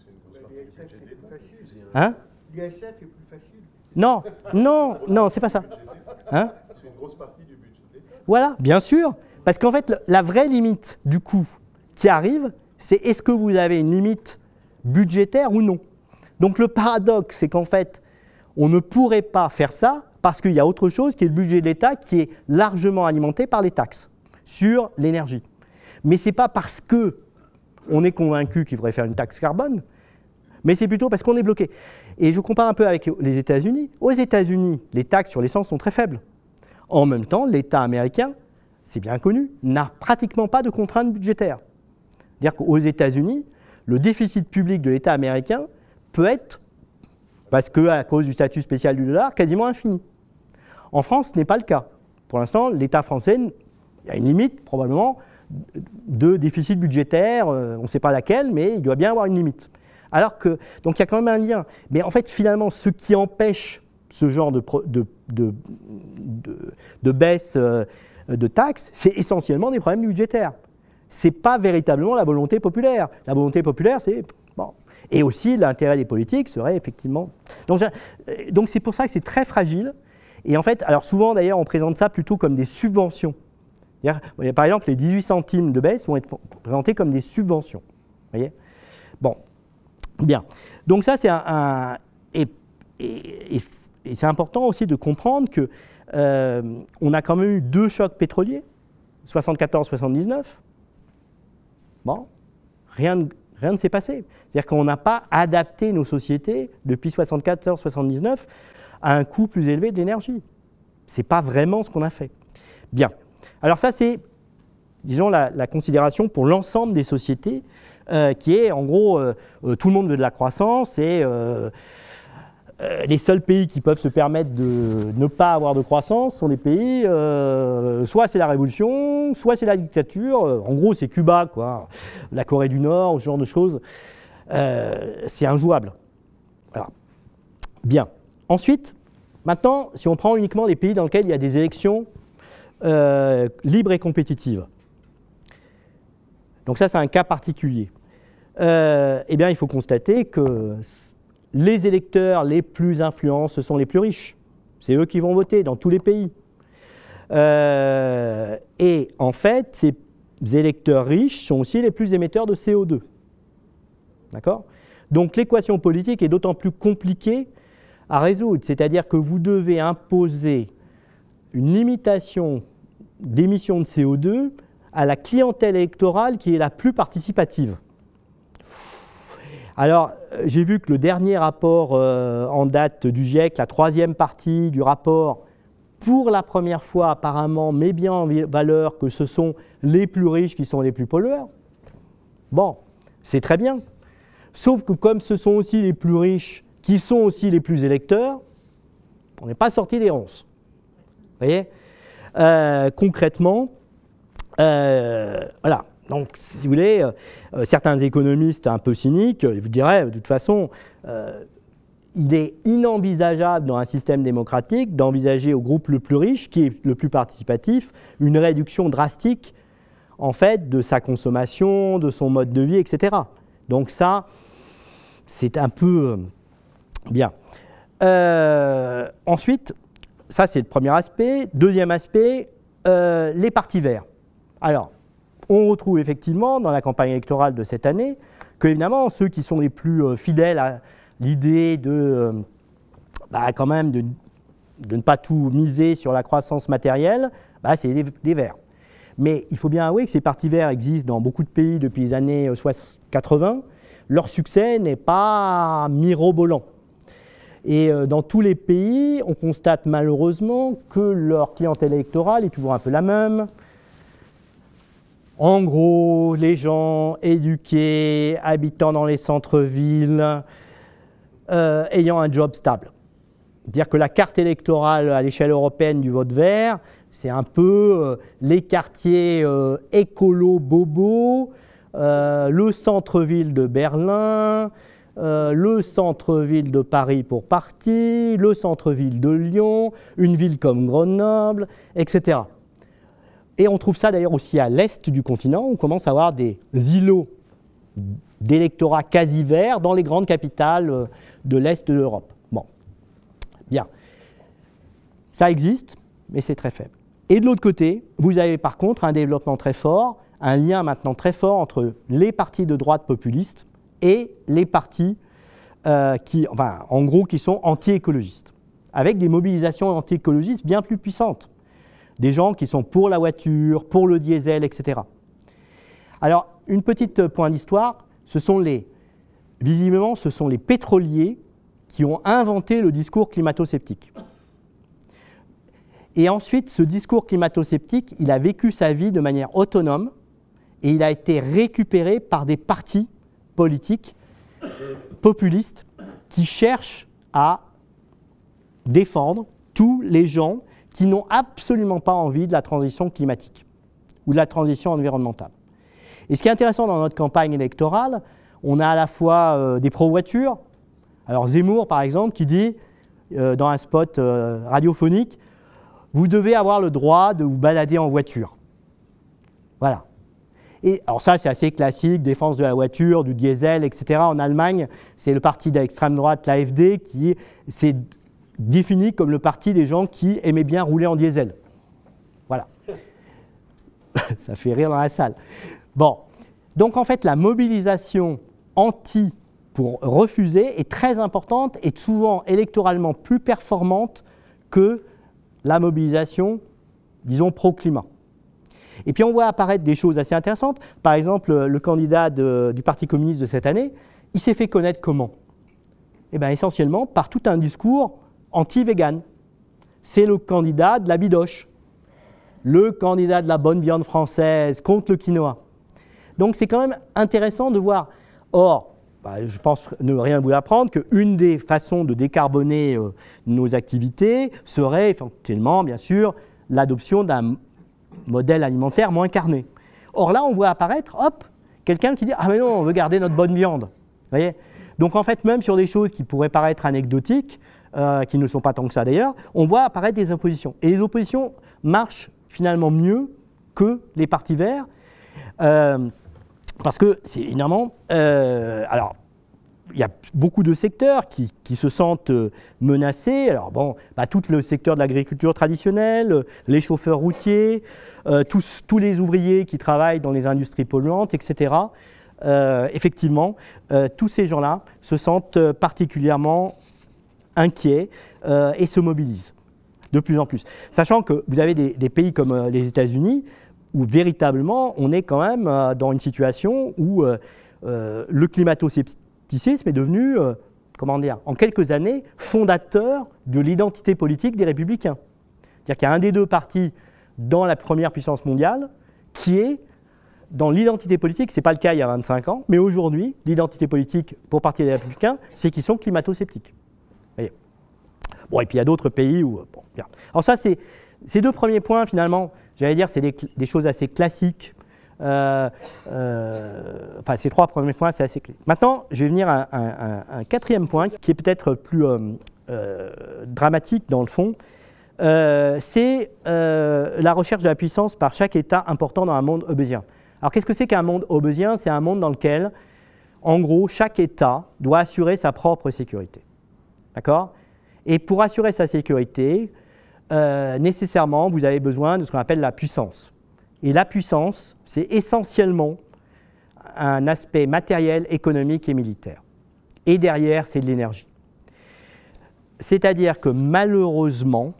Hein? L'I S F est plus facile. Non, non, non, c'est pas ça. Hein? C'est une grosse partie du budget de l'État. Voilà, bien sûr. Parce qu'en fait, la vraie limite du coût qui arrive, c'est est-ce que vous avez une limite budgétaire ou non? Donc le paradoxe, c'est qu'en fait, on ne pourrait pas faire ça parce qu'il y a autre chose qui est le budget de l'État qui est largement alimenté par les taxes sur l'énergie. Mais ce n'est pas parce qu'on est convaincu qu'il faudrait faire une taxe carbone, mais c'est plutôt parce qu'on est bloqué. Et je compare un peu avec les États-Unis. Aux États-Unis, les taxes sur l'essence sont très faibles. En même temps, l'État américain, c'est bien connu, n'a pratiquement pas de contraintes budgétaires. C'est-à-dire qu'aux États-Unis, le déficit public de l'État américain peut être, parce qu'à cause du statut spécial du dollar, quasiment infini. En France, ce n'est pas le cas. Pour l'instant, l'État français, il y a une limite probablement de déficit budgétaire, on ne sait pas laquelle, mais il doit bien avoir une limite. Alors que, donc il y a quand même un lien. Mais en fait, finalement, ce qui empêche ce genre de, de, de, de, de baisse euh, de taxes, c'est essentiellement des problèmes budgétaires. Ce n'est pas véritablement la volonté populaire. La volonté populaire, c'est... Bon. Et aussi, l'intérêt des politiques serait effectivement... Donc, donc c'est pour ça que c'est très fragile. Et en fait, alors souvent d'ailleurs, on présente ça plutôt comme des subventions. Par exemple, les dix-huit centimes de baisse vont être présentés comme des subventions. Vous voyez ? Bon. Bien. Donc ça, c'est un... un et, et, et, et c'est important aussi de comprendre que euh, on a quand même eu deux chocs pétroliers, soixante-quatorze soixante-dix-neuf. Bon, rien, rien ne s'est passé. C'est-à-dire qu'on n'a pas adapté nos sociétés depuis soixante-quatorze soixante-dix-neuf à un coût plus élevé de l'énergie. Ce n'est pas vraiment ce qu'on a fait. Bien. Alors ça, c'est, disons, la, la considération pour l'ensemble des sociétés euh, qui est, en gros, euh, euh, tout le monde veut de la croissance et euh, euh, les seuls pays qui peuvent se permettre de ne pas avoir de croissance sont les pays, euh, soit c'est la révolution, soit c'est la dictature. En gros, c'est Cuba, quoi, la Corée du Nord, ce genre de choses. euh, c'est injouable. Voilà. Bien. Ensuite, maintenant, si on prend uniquement les pays dans lesquels il y a des élections euh, libres et compétitives. Donc ça, c'est un cas particulier. Euh, eh bien, il faut constater que les électeurs les plus influents, ce sont les plus riches. C'est eux qui vont voter dans tous les pays. Euh, et en fait, ces électeurs riches sont aussi les plus émetteurs de C O deux. D'accord ? Donc l'équation politique est d'autant plus compliquée à résoudre. C'est-à-dire que vous devez imposer une limitation d'émissions de C O deux à la clientèle électorale qui est la plus participative. Alors, j'ai vu que le dernier rapport euh, en date du GIEC, la troisième partie du rapport, pour la première fois apparemment, met bien en valeur que ce sont les plus riches qui sont les plus pollueurs. Bon, c'est très bien. Sauf que comme ce sont aussi les plus riches qui sont aussi les plus électeurs, on n'est pas sorti des ronces. Vous voyez ? euh, Concrètement, euh, voilà. Donc, si vous voulez, euh, certains économistes un peu cyniques vous diraient, de toute façon, euh, il est inenvisageable dans un système démocratique d'envisager au groupe le plus riche, qui est le plus participatif, une réduction drastique, en fait, de sa consommation, de son mode de vie, et cetera. Donc ça, c'est un peu euh, bien. Euh, ensuite, ça c'est le premier aspect. Deuxième aspect, euh, les partis verts. Alors, on retrouve effectivement dans la campagne électorale de cette année que, évidemment, ceux qui sont les plus euh, fidèles à l'idée de, euh, bah, quand même, de, de ne pas tout miser sur la croissance matérielle, bah, c'est les, les verts. Mais il faut bien avouer que ces partis verts existent dans beaucoup de pays depuis les années quatre-vingts. Leur succès n'est pas mirobolant. Et euh, dans tous les pays, on constate malheureusement que leur clientèle électorale est toujours un peu la même. En gros, les gens éduqués, habitant dans les centres-villes, euh, ayant un job stable. Dire que la carte électorale à l'échelle européenne du vote vert, c'est un peu euh, les quartiers euh, écolo-bobos, euh, le centre-ville de Berlin, euh, le centre-ville de Paris pour partie, le centre-ville de Lyon, une ville comme Grenoble, et cetera. Et on trouve ça d'ailleurs aussi à l'est du continent, où on commence à avoir des îlots d'électorat quasi verts dans les grandes capitales de l'est de l'Europe. Bon, bien. Ça existe, mais c'est très faible. Et de l'autre côté, vous avez par contre un développement très fort, un lien maintenant très fort entre les partis de droite populistes et les partis euh, qui, enfin, en gros, qui sont anti-écologistes, avec des mobilisations anti-écologistes bien plus puissantes. Des gens qui sont pour la voiture, pour le diesel, et cetera. Alors, une petite point d'histoire, ce sont les, visiblement, ce sont les pétroliers qui ont inventé le discours climato-sceptique. Et ensuite, ce discours climato-sceptique, il a vécu sa vie de manière autonome et il a été récupéré par des partis politiques populistes qui cherchent à défendre tous les gens qui n'ont absolument pas envie de la transition climatique ou de la transition environnementale. Et ce qui est intéressant dans notre campagne électorale, on a à la fois euh, des pro-voitures. Alors Zemmour, par exemple, qui dit euh, dans un spot euh, radiophonique, vous devez avoir le droit de vous balader en voiture. Voilà. Et alors ça, c'est assez classique, défense de la voiture, du diesel, et cetera. En Allemagne, c'est le parti d'extrême droite, l'A F D, qui s'est défini comme le parti des gens qui aimaient bien rouler en diesel. Voilà. Ça fait rire dans la salle. Bon. Donc en fait, la mobilisation anti pour refuser est très importante et souvent électoralement plus performante que la mobilisation, disons, pro-climat. Et puis on voit apparaître des choses assez intéressantes. Par exemple, le candidat de, du Parti communiste de cette année, il s'est fait connaître comment? Eh bien, essentiellement par tout un discours anti-vegan. C'est le candidat de la bidoche, le candidat de la bonne viande française contre le quinoa. Donc c'est quand même intéressant de voir. Or, bah, je pense ne rien vous apprendre qu'une des façons de décarboner euh, nos activités serait effectivement, bien sûr, l'adoption d'un modèle alimentaire moins carné. Or là, on voit apparaître, hop, quelqu'un qui dit « Ah mais non, on veut garder notre bonne viande ». voyez ? Donc en fait, même sur des choses qui pourraient paraître anecdotiques, euh, qui ne sont pas tant que ça d'ailleurs, on voit apparaître des oppositions. Et les oppositions marchent finalement mieux que les partis verts, euh, parce que c'est évidemment... Euh, alors, il y a beaucoup de secteurs qui, qui se sentent menacés. Alors bon, bah, tout le secteur de l'agriculture traditionnelle, les chauffeurs routiers, euh, tous, tous les ouvriers qui travaillent dans les industries polluantes, et cetera. Euh, effectivement, euh, tous ces gens-là se sentent particulièrement inquiets euh, et se mobilisent de plus en plus. Sachant que vous avez des, des pays comme euh, les États-Unis où véritablement on est quand même euh, dans une situation où euh, euh, le climato-scepticisme est devenu, euh, comment dire, en quelques années, fondateur de l'identité politique des républicains. C'est-à-dire qu'il y a un des deux partis dans la première puissance mondiale qui est dans l'identité politique, ce n'est pas le cas il y a vingt-cinq ans, mais aujourd'hui, l'identité politique pour le parti des républicains, c'est qu'ils sont climato-sceptiques. Voyez. Bon, et puis il y a d'autres pays où... Bon, bien. Alors ça, c'est ces deux premiers points, finalement, j'allais dire, c'est des, des choses assez classiques. Euh, euh, enfin, ces trois premiers points, c'est assez clé. Maintenant, je vais venir à un, un, un quatrième point qui est peut-être plus euh, euh, dramatique dans le fond. Euh, c'est euh, la recherche de la puissance par chaque État important dans un monde hobbésien. Alors, qu'est-ce que c'est qu'un monde hobbésien ? C'est un monde dans lequel, en gros, chaque État doit assurer sa propre sécurité. D'accord ? Et pour assurer sa sécurité, euh, nécessairement, vous avez besoin de ce qu'on appelle la puissance. Et la puissance, c'est essentiellement un aspect matériel, économique et militaire. Et derrière, c'est de l'énergie. C'est-à-dire que malheureusement,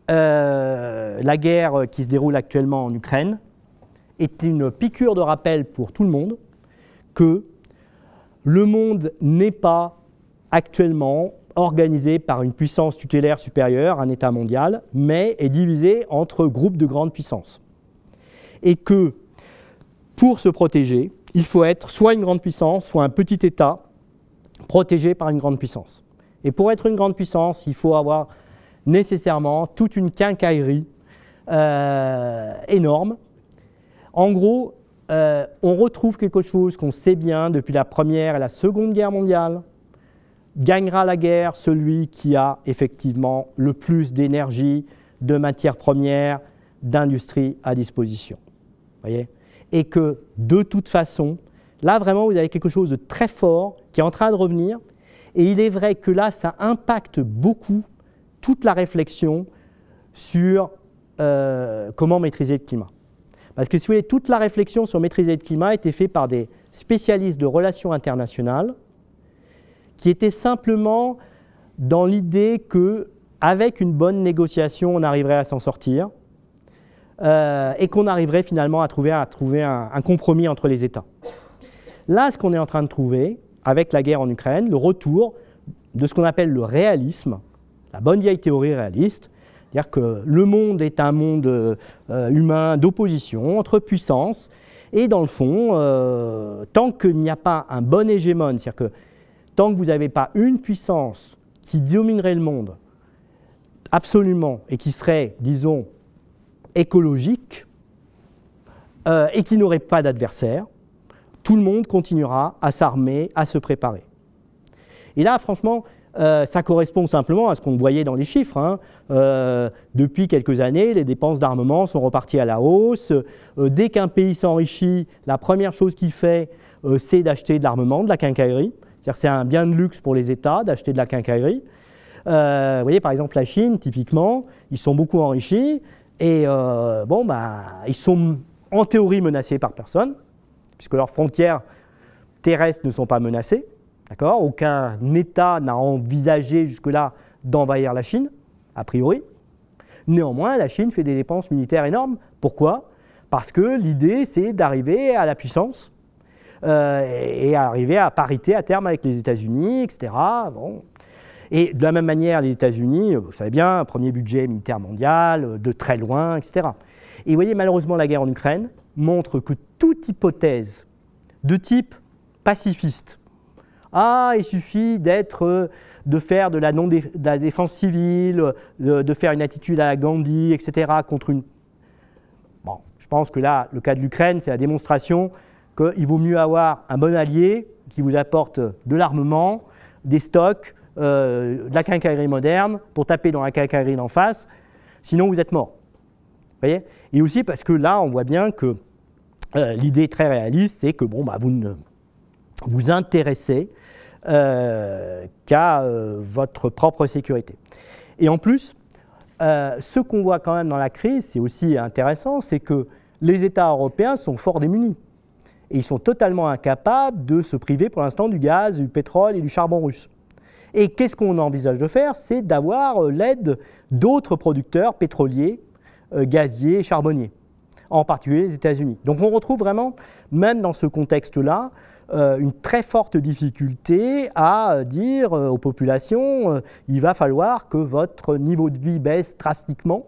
euh, la guerre qui se déroule actuellement en Ukraine est une piqûre de rappel pour tout le monde que le monde n'est pas actuellement organisé par une puissance tutélaire supérieure, un État mondial, mais est divisé entre groupes de grandes puissances. Et que pour se protéger, il faut être soit une grande puissance, soit un petit État protégé par une grande puissance. Et pour être une grande puissance, il faut avoir nécessairement toute une quincaillerie euh, énorme. En gros, euh, on retrouve quelque chose qu'on sait bien depuis la Première et la Seconde Guerre mondiale. Gagnera la guerre celui qui a effectivement le plus d'énergie, de matières premières, d'industrie à disposition. Voyez ? Et que de toute façon, là vraiment vous avez quelque chose de très fort qui est en train de revenir, et il est vrai que là ça impacte beaucoup toute la réflexion sur euh, comment maîtriser le climat. Parce que si vous voulez, toute la réflexion sur maîtriser le climat a été faite par des spécialistes de relations internationales qui étaient simplement dans l'idée qu'avec une bonne négociation on arriverait à s'en sortir. Euh, et qu'on arriverait finalement à trouver, à trouver un, un compromis entre les États. Là, ce qu'on est en train de trouver, avec la guerre en Ukraine, le retour de ce qu'on appelle le réalisme, la bonne vieille théorie réaliste, c'est-à-dire que le monde est un monde euh, humain d'opposition entre puissances, et dans le fond, euh, tant qu'il n'y a pas un bon hégémone, c'est-à-dire que tant que vous n'avez pas une puissance qui dominerait le monde absolument, et qui serait, disons, écologique, euh, et qui n'aurait pas d'adversaire, tout le monde continuera à s'armer, à se préparer. Et là, franchement, euh, ça correspond simplement à ce qu'on voyait dans les chiffres. Hein. Euh, depuis quelques années, les dépenses d'armement sont reparties à la hausse. Euh, dès qu'un pays s'enrichit, la première chose qu'il fait, euh, c'est d'acheter de l'armement, de la quincaillerie. C'est-à-dire que c'est un bien de luxe pour les États d'acheter de la quincaillerie. Euh, vous voyez, par exemple, la Chine, typiquement, ils sont beaucoup enrichis. Et euh, bon, bah, ils sont en théorie menacés par personne, puisque leurs frontières terrestres ne sont pas menacées. D'accord ? Aucun État n'a envisagé jusque-là d'envahir la Chine, a priori. Néanmoins, la Chine fait des dépenses militaires énormes. Pourquoi ? Parce que l'idée, c'est d'arriver à la puissance euh, et arriver à parité à terme avec les États-Unis, et cetera. Bon. Et de la même manière, les États-Unis, vous savez bien, premier budget militaire mondial, de très loin, et cetera. Et vous voyez, malheureusement, la guerre en Ukraine montre que toute hypothèse de type pacifiste, ah, il suffit d'être, de faire de la, non -dé de la défense civile, de, de faire une attitude à la Gandhi, et cetera, contre une... Bon, je pense que là, le cas de l'Ukraine, c'est la démonstration qu'il vaut mieux avoir un bon allié qui vous apporte de l'armement, des stocks, euh, de la quincaillerie moderne, pour taper dans la quincaillerie d'en face, sinon vous êtes mort. Vous voyez ? Et aussi parce que là, on voit bien que euh, l'idée très réaliste, c'est que bon, bah, vous ne vous intéressez euh, qu'à euh, votre propre sécurité. Et en plus, euh, ce qu'on voit quand même dans la crise, c'est aussi intéressant, c'est que les États européens sont fort démunis. Et ils sont totalement incapables de se priver pour l'instant du gaz, du pétrole et du charbon russe. Et qu'est-ce qu'on envisage de faire? C'est d'avoir euh, l'aide d'autres producteurs pétroliers, euh, gaziers et charbonniers, en particulier les États-Unis. Donc on retrouve vraiment, même dans ce contexte-là, euh, une très forte difficulté à dire euh, aux populations euh, il va falloir que votre niveau de vie baisse drastiquement,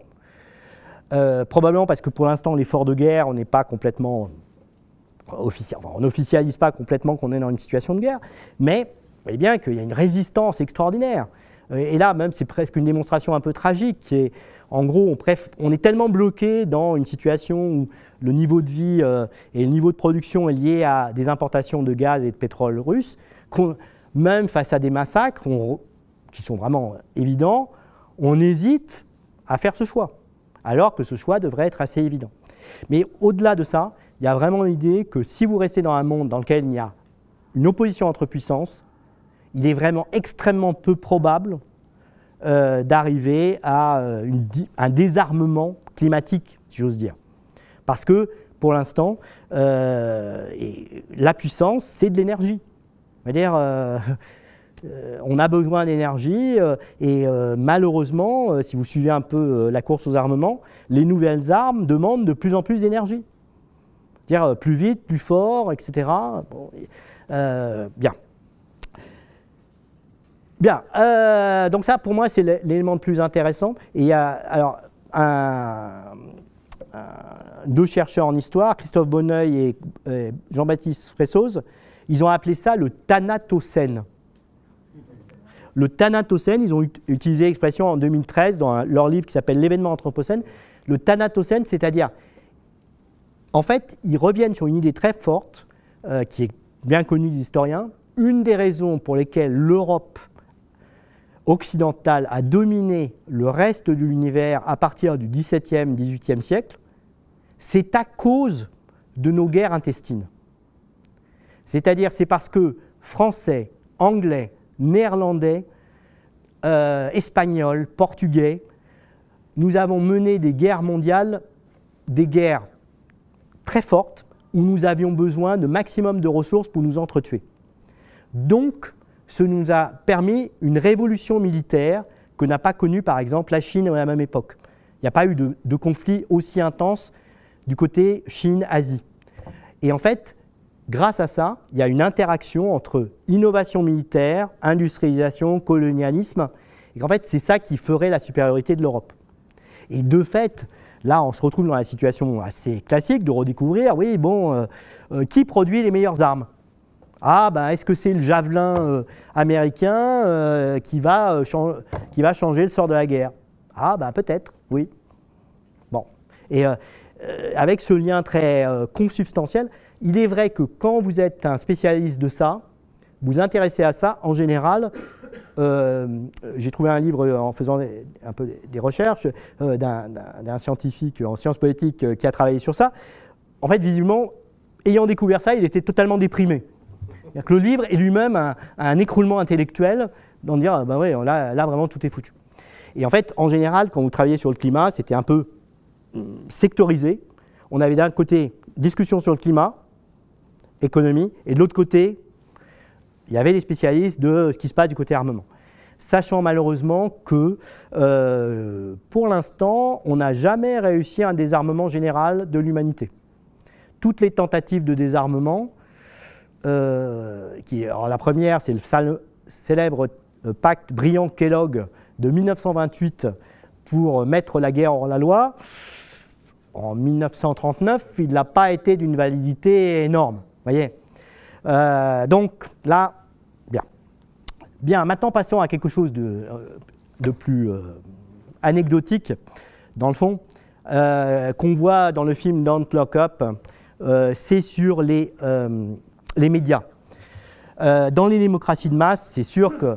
euh, probablement parce que pour l'instant l'effort de guerre, on n'est pas complètement... Officiel, enfin, on n'officialise pas complètement qu'on est dans une situation de guerre, mais vous voyez bien qu'il y a une résistance extraordinaire. Et là, même, c'est presque une démonstration un peu tragique. Qui est, en gros, on, préf, on est tellement bloqué dans une situation où le niveau de vie euh, et le niveau de production est lié à des importations de gaz et de pétrole russe, qu'on, même face à des massacres on, qui sont vraiment évidents, on hésite à faire ce choix, alors que ce choix devrait être assez évident. Mais au-delà de ça, il y a vraiment l'idée que si vous restez dans un monde dans lequel il y a une opposition entre puissances, il est vraiment extrêmement peu probable euh, d'arriver à euh, une, un désarmement climatique, si j'ose dire. Parce que, pour l'instant, euh, la puissance, c'est de l'énergie. C'est-à-dire, euh, euh, on a besoin d'énergie euh, et euh, malheureusement, euh, si vous suivez un peu euh, la course aux armements, les nouvelles armes demandent de plus en plus d'énergie. C'est-à-dire plus vite, plus fort, et cetera. Bon, euh, bien. Bien. Euh, donc ça, pour moi, c'est l'élément le plus intéressant. Et il y a alors un, un, deux chercheurs en histoire, Christophe Bonneuil et, et Jean-Baptiste Fressoz, ils ont appelé ça le Thanatocène. Le Thanatocène, ils ont utilisé l'expression en deux mille treize dans leur livre qui s'appelle L'événement anthropocène. Le Thanatocène, c'est-à-dire... En fait, ils reviennent sur une idée très forte, euh, qui est bien connue des historiens. Une des raisons pour lesquelles l'Europe occidentale a dominé le reste de l'univers à partir du dix-septième, dix-huitième siècle, c'est à cause de nos guerres intestines. C'est-à-dire, c'est parce que Français, Anglais, Néerlandais, euh, Espagnols, Portugais, nous avons mené des guerres mondiales, des guerres très fortes, où nous avions besoin de maximum de ressources pour nous entretuer. Donc, ce nous a permis une révolution militaire que n'a pas connue, par exemple, la Chine à la même époque. Il n'y a pas eu de, de conflit aussi intense du côté Chine-Asie. Et en fait, grâce à ça, il y a une interaction entre innovation militaire, industrialisation, colonialisme, et en fait, c'est ça qui ferait la supériorité de l'Europe. Et de fait, là, on se retrouve dans la situation assez classique de redécouvrir, oui, bon, euh, euh, qui produit les meilleures armes? Ah, ben, est-ce que c'est le javelin euh, américain euh, qui, va, euh, qui va changer le sort de la guerre? Ah, ben, peut-être, oui. Bon. Et euh, euh, avec ce lien très euh, consubstantiel, il est vrai que quand vous êtes un spécialiste de ça, vous intéressez à ça, en général, Euh, j'ai trouvé un livre en faisant des, un peu des recherches euh, d'un scientifique en sciences politiques euh, qui a travaillé sur ça. En fait, visiblement, ayant découvert ça, il était totalement déprimé. C'est-à-dire que le livre est lui-même un, un écroulement intellectuel d'en dire ah ben oui, là, là vraiment tout est foutu. Et en fait, en général, quand vous travaillez sur le climat, c'était un peu sectorisé. On avait d'un côté discussion sur le climat, économie, et de l'autre côté, il y avait les spécialistes de ce qui se passe du côté armement. Sachant malheureusement que, euh, pour l'instant, on n'a jamais réussi un désarmement général de l'humanité. Toutes les tentatives de désarmement, euh, qui, alors la première, c'est le célèbre pacte Briand-Kellogg de mille neuf cent vingt-huit pour mettre la guerre hors la loi. En mille neuf cent trente-neuf, il n'a pas été d'une validité énorme. Voyez. Euh, donc là, bien. Bien, maintenant passons à quelque chose de, de plus euh, anecdotique, dans le fond, euh, qu'on voit dans le film Don't Look Up, euh, c'est sur les, euh, les médias. Euh, dans les démocraties de masse, c'est sûr que euh,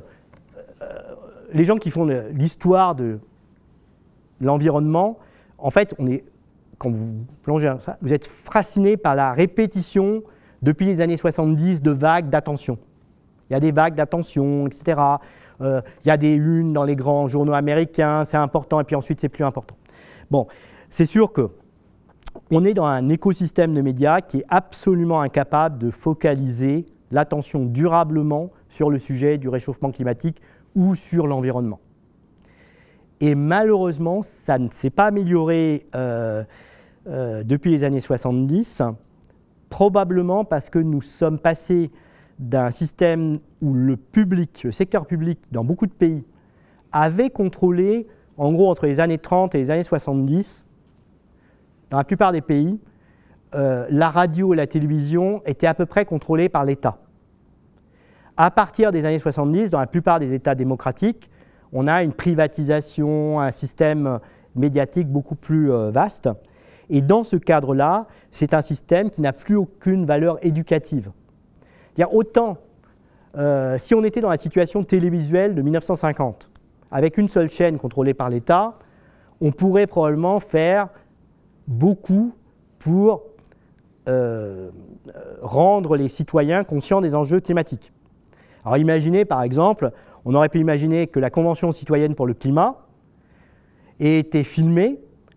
les gens qui font l'histoire de l'environnement, en fait, on est, quand vous plongez dans ça, vous êtes fasciné par la répétition depuis les années soixante-dix de vagues d'attention. Il y a des vagues d'attention, et cetera. Euh, il y a des unes dans les grands journaux américains, c'est important, et puis ensuite c'est plus important. Bon, c'est sûr qu'on est dans un écosystème de médias qui est absolument incapable de focaliser l'attention durablement sur le sujet du réchauffement climatique ou sur l'environnement. Et malheureusement, ça ne s'est pas amélioré euh, euh, depuis les années soixante-dix, probablement parce que nous sommes passés d'un système où le public, le secteur public dans beaucoup de pays, avait contrôlé, en gros entre les années trente et les années soixante-dix, dans la plupart des pays, euh, la radio et la télévision étaient à peu près contrôlées par l'État. À partir des années soixante-dix, dans la plupart des États démocratiques, on a une privatisation, un système médiatique beaucoup plus euh, vaste. Et dans ce cadre-là, c'est un système qui n'a plus aucune valeur éducative. C'est-à-dire autant, euh, si on était dans la situation télévisuelle de mille neuf cent cinquante, avec une seule chaîne contrôlée par l'État, on pourrait probablement faire beaucoup pour euh, rendre les citoyens conscients des enjeux climatiques. Alors imaginez par exemple, on aurait pu imaginer que la Convention citoyenne pour le climat ait été filmée,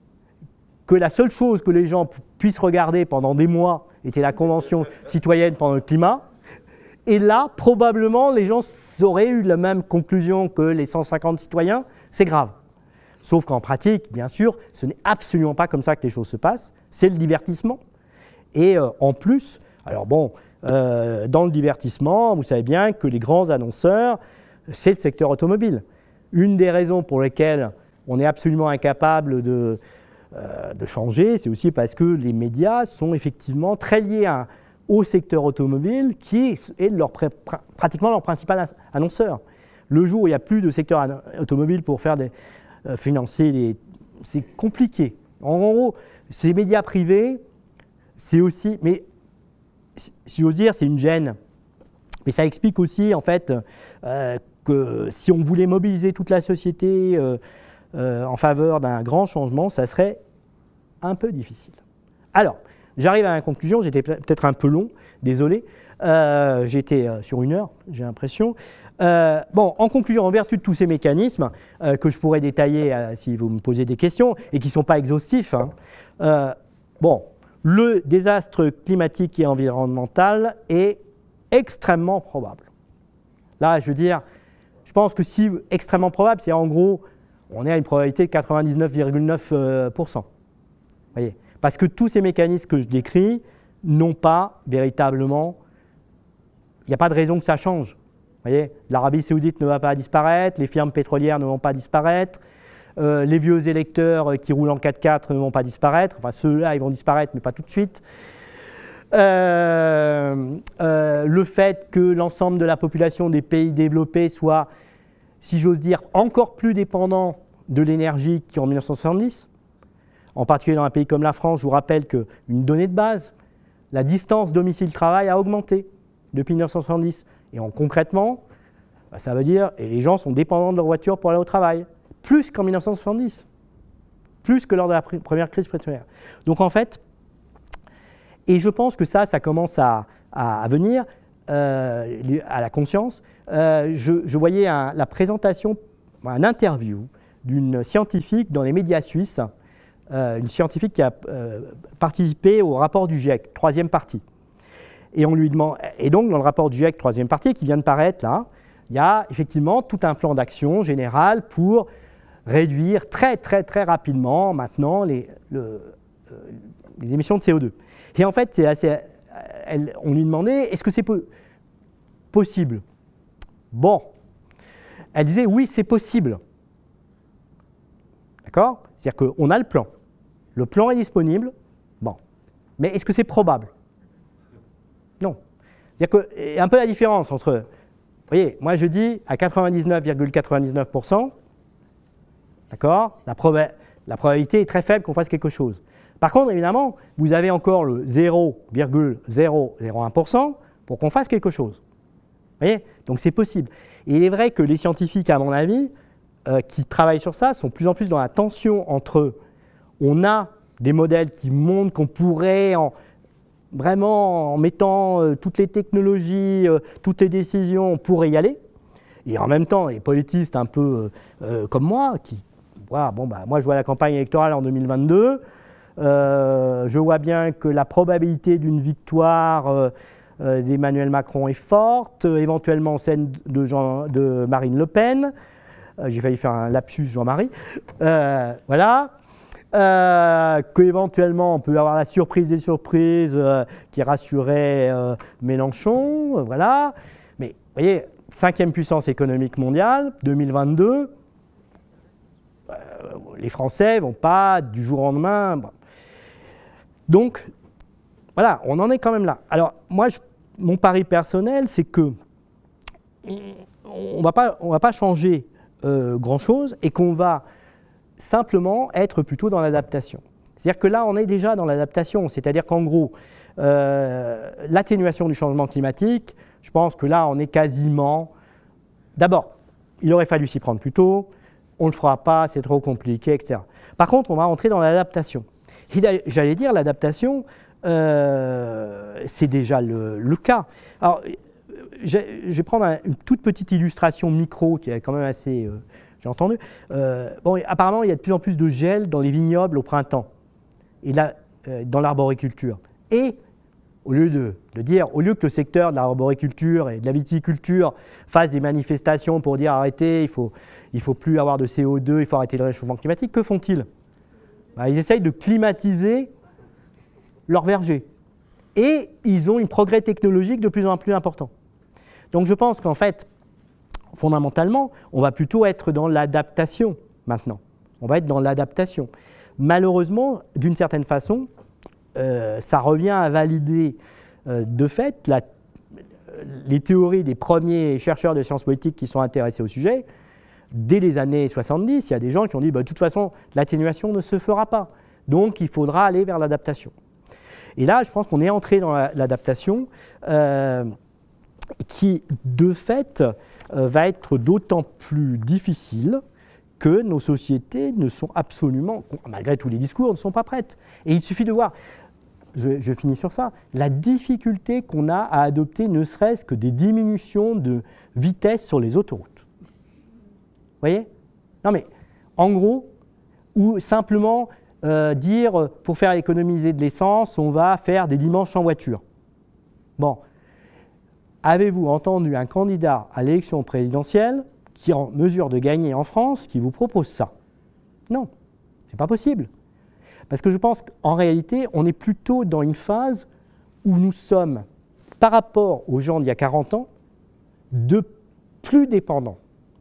que la seule chose que les gens puissent regarder pendant des mois était la Convention citoyenne pour le climat. Et là, probablement, les gens auraient eu la même conclusion que les cent cinquante citoyens, c'est grave. Sauf qu'en pratique, bien sûr, ce n'est absolument pas comme ça que les choses se passent, c'est le divertissement. Et euh, en plus, alors bon, euh, dans le divertissement, vous savez bien que les grands annonceurs, c'est le secteur automobile. Une des raisons pour lesquelles on est absolument incapable de, euh, de changer, c'est aussi parce que les médias sont effectivement très liés à au secteur automobile, qui est leur, pratiquement leur principal annonceur. Le jour où il n'y a plus de secteur automobile pour faire des, euh, financer les... C'est compliqué. En gros, ces médias privés, c'est aussi... Mais si j'ose dire, c'est une gêne. Mais ça explique aussi, en fait, euh, que si on voulait mobiliser toute la société euh, euh, en faveur d'un grand changement, ça serait un peu difficile. Alors, j'arrive à la conclusion, j'étais peut-être un peu long, désolé, euh, j'étais euh, sur une heure, j'ai l'impression. Euh, bon, en conclusion, en vertu de tous ces mécanismes, euh, que je pourrais détailler euh, si vous me posez des questions, et qui ne sont pas exhaustifs, hein, euh, bon, le désastre climatique et environnemental est extrêmement probable. Là, je veux dire, je pense que si extrêmement probable, c'est en gros, on est à une probabilité de quatre-vingt-dix-neuf virgule neuf pour cent. Vous voyez ? Parce que tous ces mécanismes que je décris n'ont pas véritablement, il n'y a pas de raison que ça change. Vous voyez, l'Arabie saoudite ne va pas disparaître, les firmes pétrolières ne vont pas disparaître, euh, les vieux électeurs qui roulent en quatre quatre ne vont pas disparaître, enfin ceux-là ils vont disparaître mais pas tout de suite. Euh, euh, le fait que l'ensemble de la population des pays développés soit, si j'ose dire, encore plus dépendant de l'énergie qu'en mille neuf cent soixante-dix. En particulier dans un pays comme la France, je vous rappelle qu'une donnée de base, la distance domicile-travail a augmenté depuis mille neuf cent soixante-dix. Et en, concrètement, bah, ça veut dire que les gens sont dépendants de leur voiture pour aller au travail, plus qu'en mille neuf cent soixante-dix, plus que lors de la pr- première crise pétrolière. Donc en fait, et je pense que ça, ça commence à, à, à venir euh, à la conscience. Euh, je, je voyais un, la présentation, un interview d'une scientifique dans les médias suisses, Euh, une scientifique qui a euh, participé au rapport du GIEC, troisième partie. Et, on lui demande, et donc, dans le rapport du GIEC, troisième partie, qui vient de paraître là, il y a effectivement tout un plan d'action général pour réduire très, très, très rapidement maintenant les, le, euh, les émissions de C O deux. Et en fait, c'est assez, elle, on lui demandait, est-ce que c'est po- possible ? Bon, elle disait, oui, c'est possible. D'accord ? C'est-à-dire qu'on a le plan. Le plan est disponible, bon. Mais est-ce que c'est probable ? Non. C'est-à-dire qu'il y a un peu la différence entre, vous voyez, moi je dis à quatre-vingt-dix-neuf virgule quatre-vingt-dix-neuf pour cent, d'accord, la, proba- la probabilité est très faible qu'on fasse quelque chose. Par contre, évidemment, vous avez encore le zéro virgule zéro zéro un pour cent pour qu'on fasse quelque chose. Vous voyez? Donc c'est possible. Et il est vrai que les scientifiques, à mon avis, euh, qui travaillent sur ça, sont de plus en plus dans la tension entre on a des modèles qui montrent qu'on pourrait, en, vraiment en mettant euh, toutes les technologies, euh, toutes les décisions, on pourrait y aller. Et en même temps, les politistes un peu euh, euh, comme moi, qui, voilà, bon, bah, moi je vois la campagne électorale en deux mille vingt-deux, euh, je vois bien que la probabilité d'une victoire euh, euh, d'Emmanuel Macron est forte, euh, éventuellement celle de, Jean, de Marine Le Pen. Euh, j'ai failli faire un lapsus Jean-Marie. Euh, voilà. Euh, qu'éventuellement on peut avoir la surprise des surprises euh, qui rassurait euh, Mélenchon, euh, voilà. Mais vous voyez, cinquième puissance économique mondiale, deux mille vingt-deux, euh, les Français ne vont pas du jour au lendemain. Bon. Donc, voilà, on en est quand même là. Alors, moi, je, mon pari personnel, c'est que on ne va pas, on va pas changer euh, grand-chose et qu'on va simplement être plutôt dans l'adaptation. C'est-à-dire que là, on est déjà dans l'adaptation. C'est-à-dire qu'en gros, euh, l'atténuation du changement climatique, je pense que là, on est quasiment... D'abord, il aurait fallu s'y prendre plus tôt, on ne le fera pas, c'est trop compliqué, et cetera. Par contre, on va entrer dans l'adaptation. J'allais dire, l'adaptation, euh, c'est déjà le, le cas. Alors, je vais prendre un, une toute petite illustration micro qui est quand même assez... Euh, j'ai entendu. Euh, bon, apparemment, il y a de plus en plus de gel dans les vignobles au printemps, et là, euh, dans l'arboriculture. Et au lieu de, de dire, au lieu que le secteur de l'arboriculture et de la viticulture fasse des manifestations pour dire arrêtez, il faut, il faut plus avoir de C O deux, il faut arrêter le réchauffement climatique, que font-ils? Ben, ils essayent de climatiser leurs vergers. Et ils ont un progrès technologique de plus en plus important. Donc je pense qu'en fait, fondamentalement, on va plutôt être dans l'adaptation maintenant. On va être dans l'adaptation. Malheureusement, d'une certaine façon, euh, ça revient à valider euh, de fait la, les théories des premiers chercheurs de sciences politiques qui sont intéressés au sujet. Dès les années soixante-dix, il y a des gens qui ont dit bah, de toute façon, l'atténuation ne se fera pas. Donc, il faudra aller vers l'adaptation. Et là, je pense qu'on est entré dans l'adaptation euh, qui, de fait, euh, va être d'autant plus difficile que nos sociétés ne sont absolument, malgré tous les discours, ne sont pas prêtes. Et il suffit de voir, je, je finis sur ça, la difficulté qu'on a à adopter ne serait-ce que des diminutions de vitesse sur les autoroutes. Vous voyez? Non mais, en gros, ou simplement euh, dire, pour faire économiser de l'essence, on va faire des dimanches en voiture. Bon. Avez-vous entendu un candidat à l'élection présidentielle qui est en mesure de gagner en France qui vous propose ça? Non, ce n'est pas possible. Parce que je pense qu'en réalité, on est plutôt dans une phase où nous sommes, par rapport aux gens d'il y a quarante ans, de plus dépendants.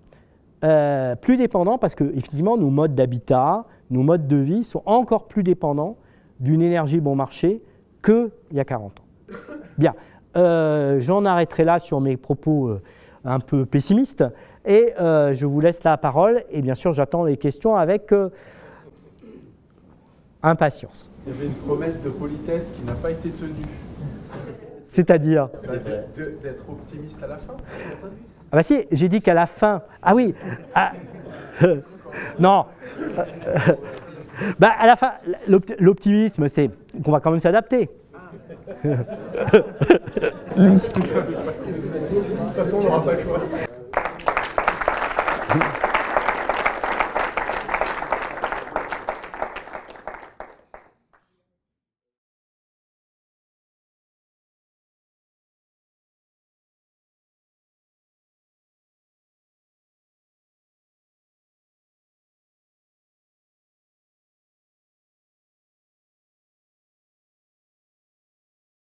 Euh, plus dépendants parce que, effectivement, nos modes d'habitat, nos modes de vie sont encore plus dépendants d'une énergie bon marché qu'il y a quarante ans. Bien. Euh, j'en arrêterai là sur mes propos euh, un peu pessimistes et euh, je vous laisse la parole et bien sûr j'attends les questions avec euh, impatience. Il y avait une promesse de politesse qui n'a pas été tenue. C'est-à-dire d'être optimiste à la fin. Ah bah si, j'ai dit qu'à la fin. Ah oui ah, euh, non bah à la fin, l'optimisme c'est qu'on va quand même s'adapter. De toute façon, on n'aura pas le choix.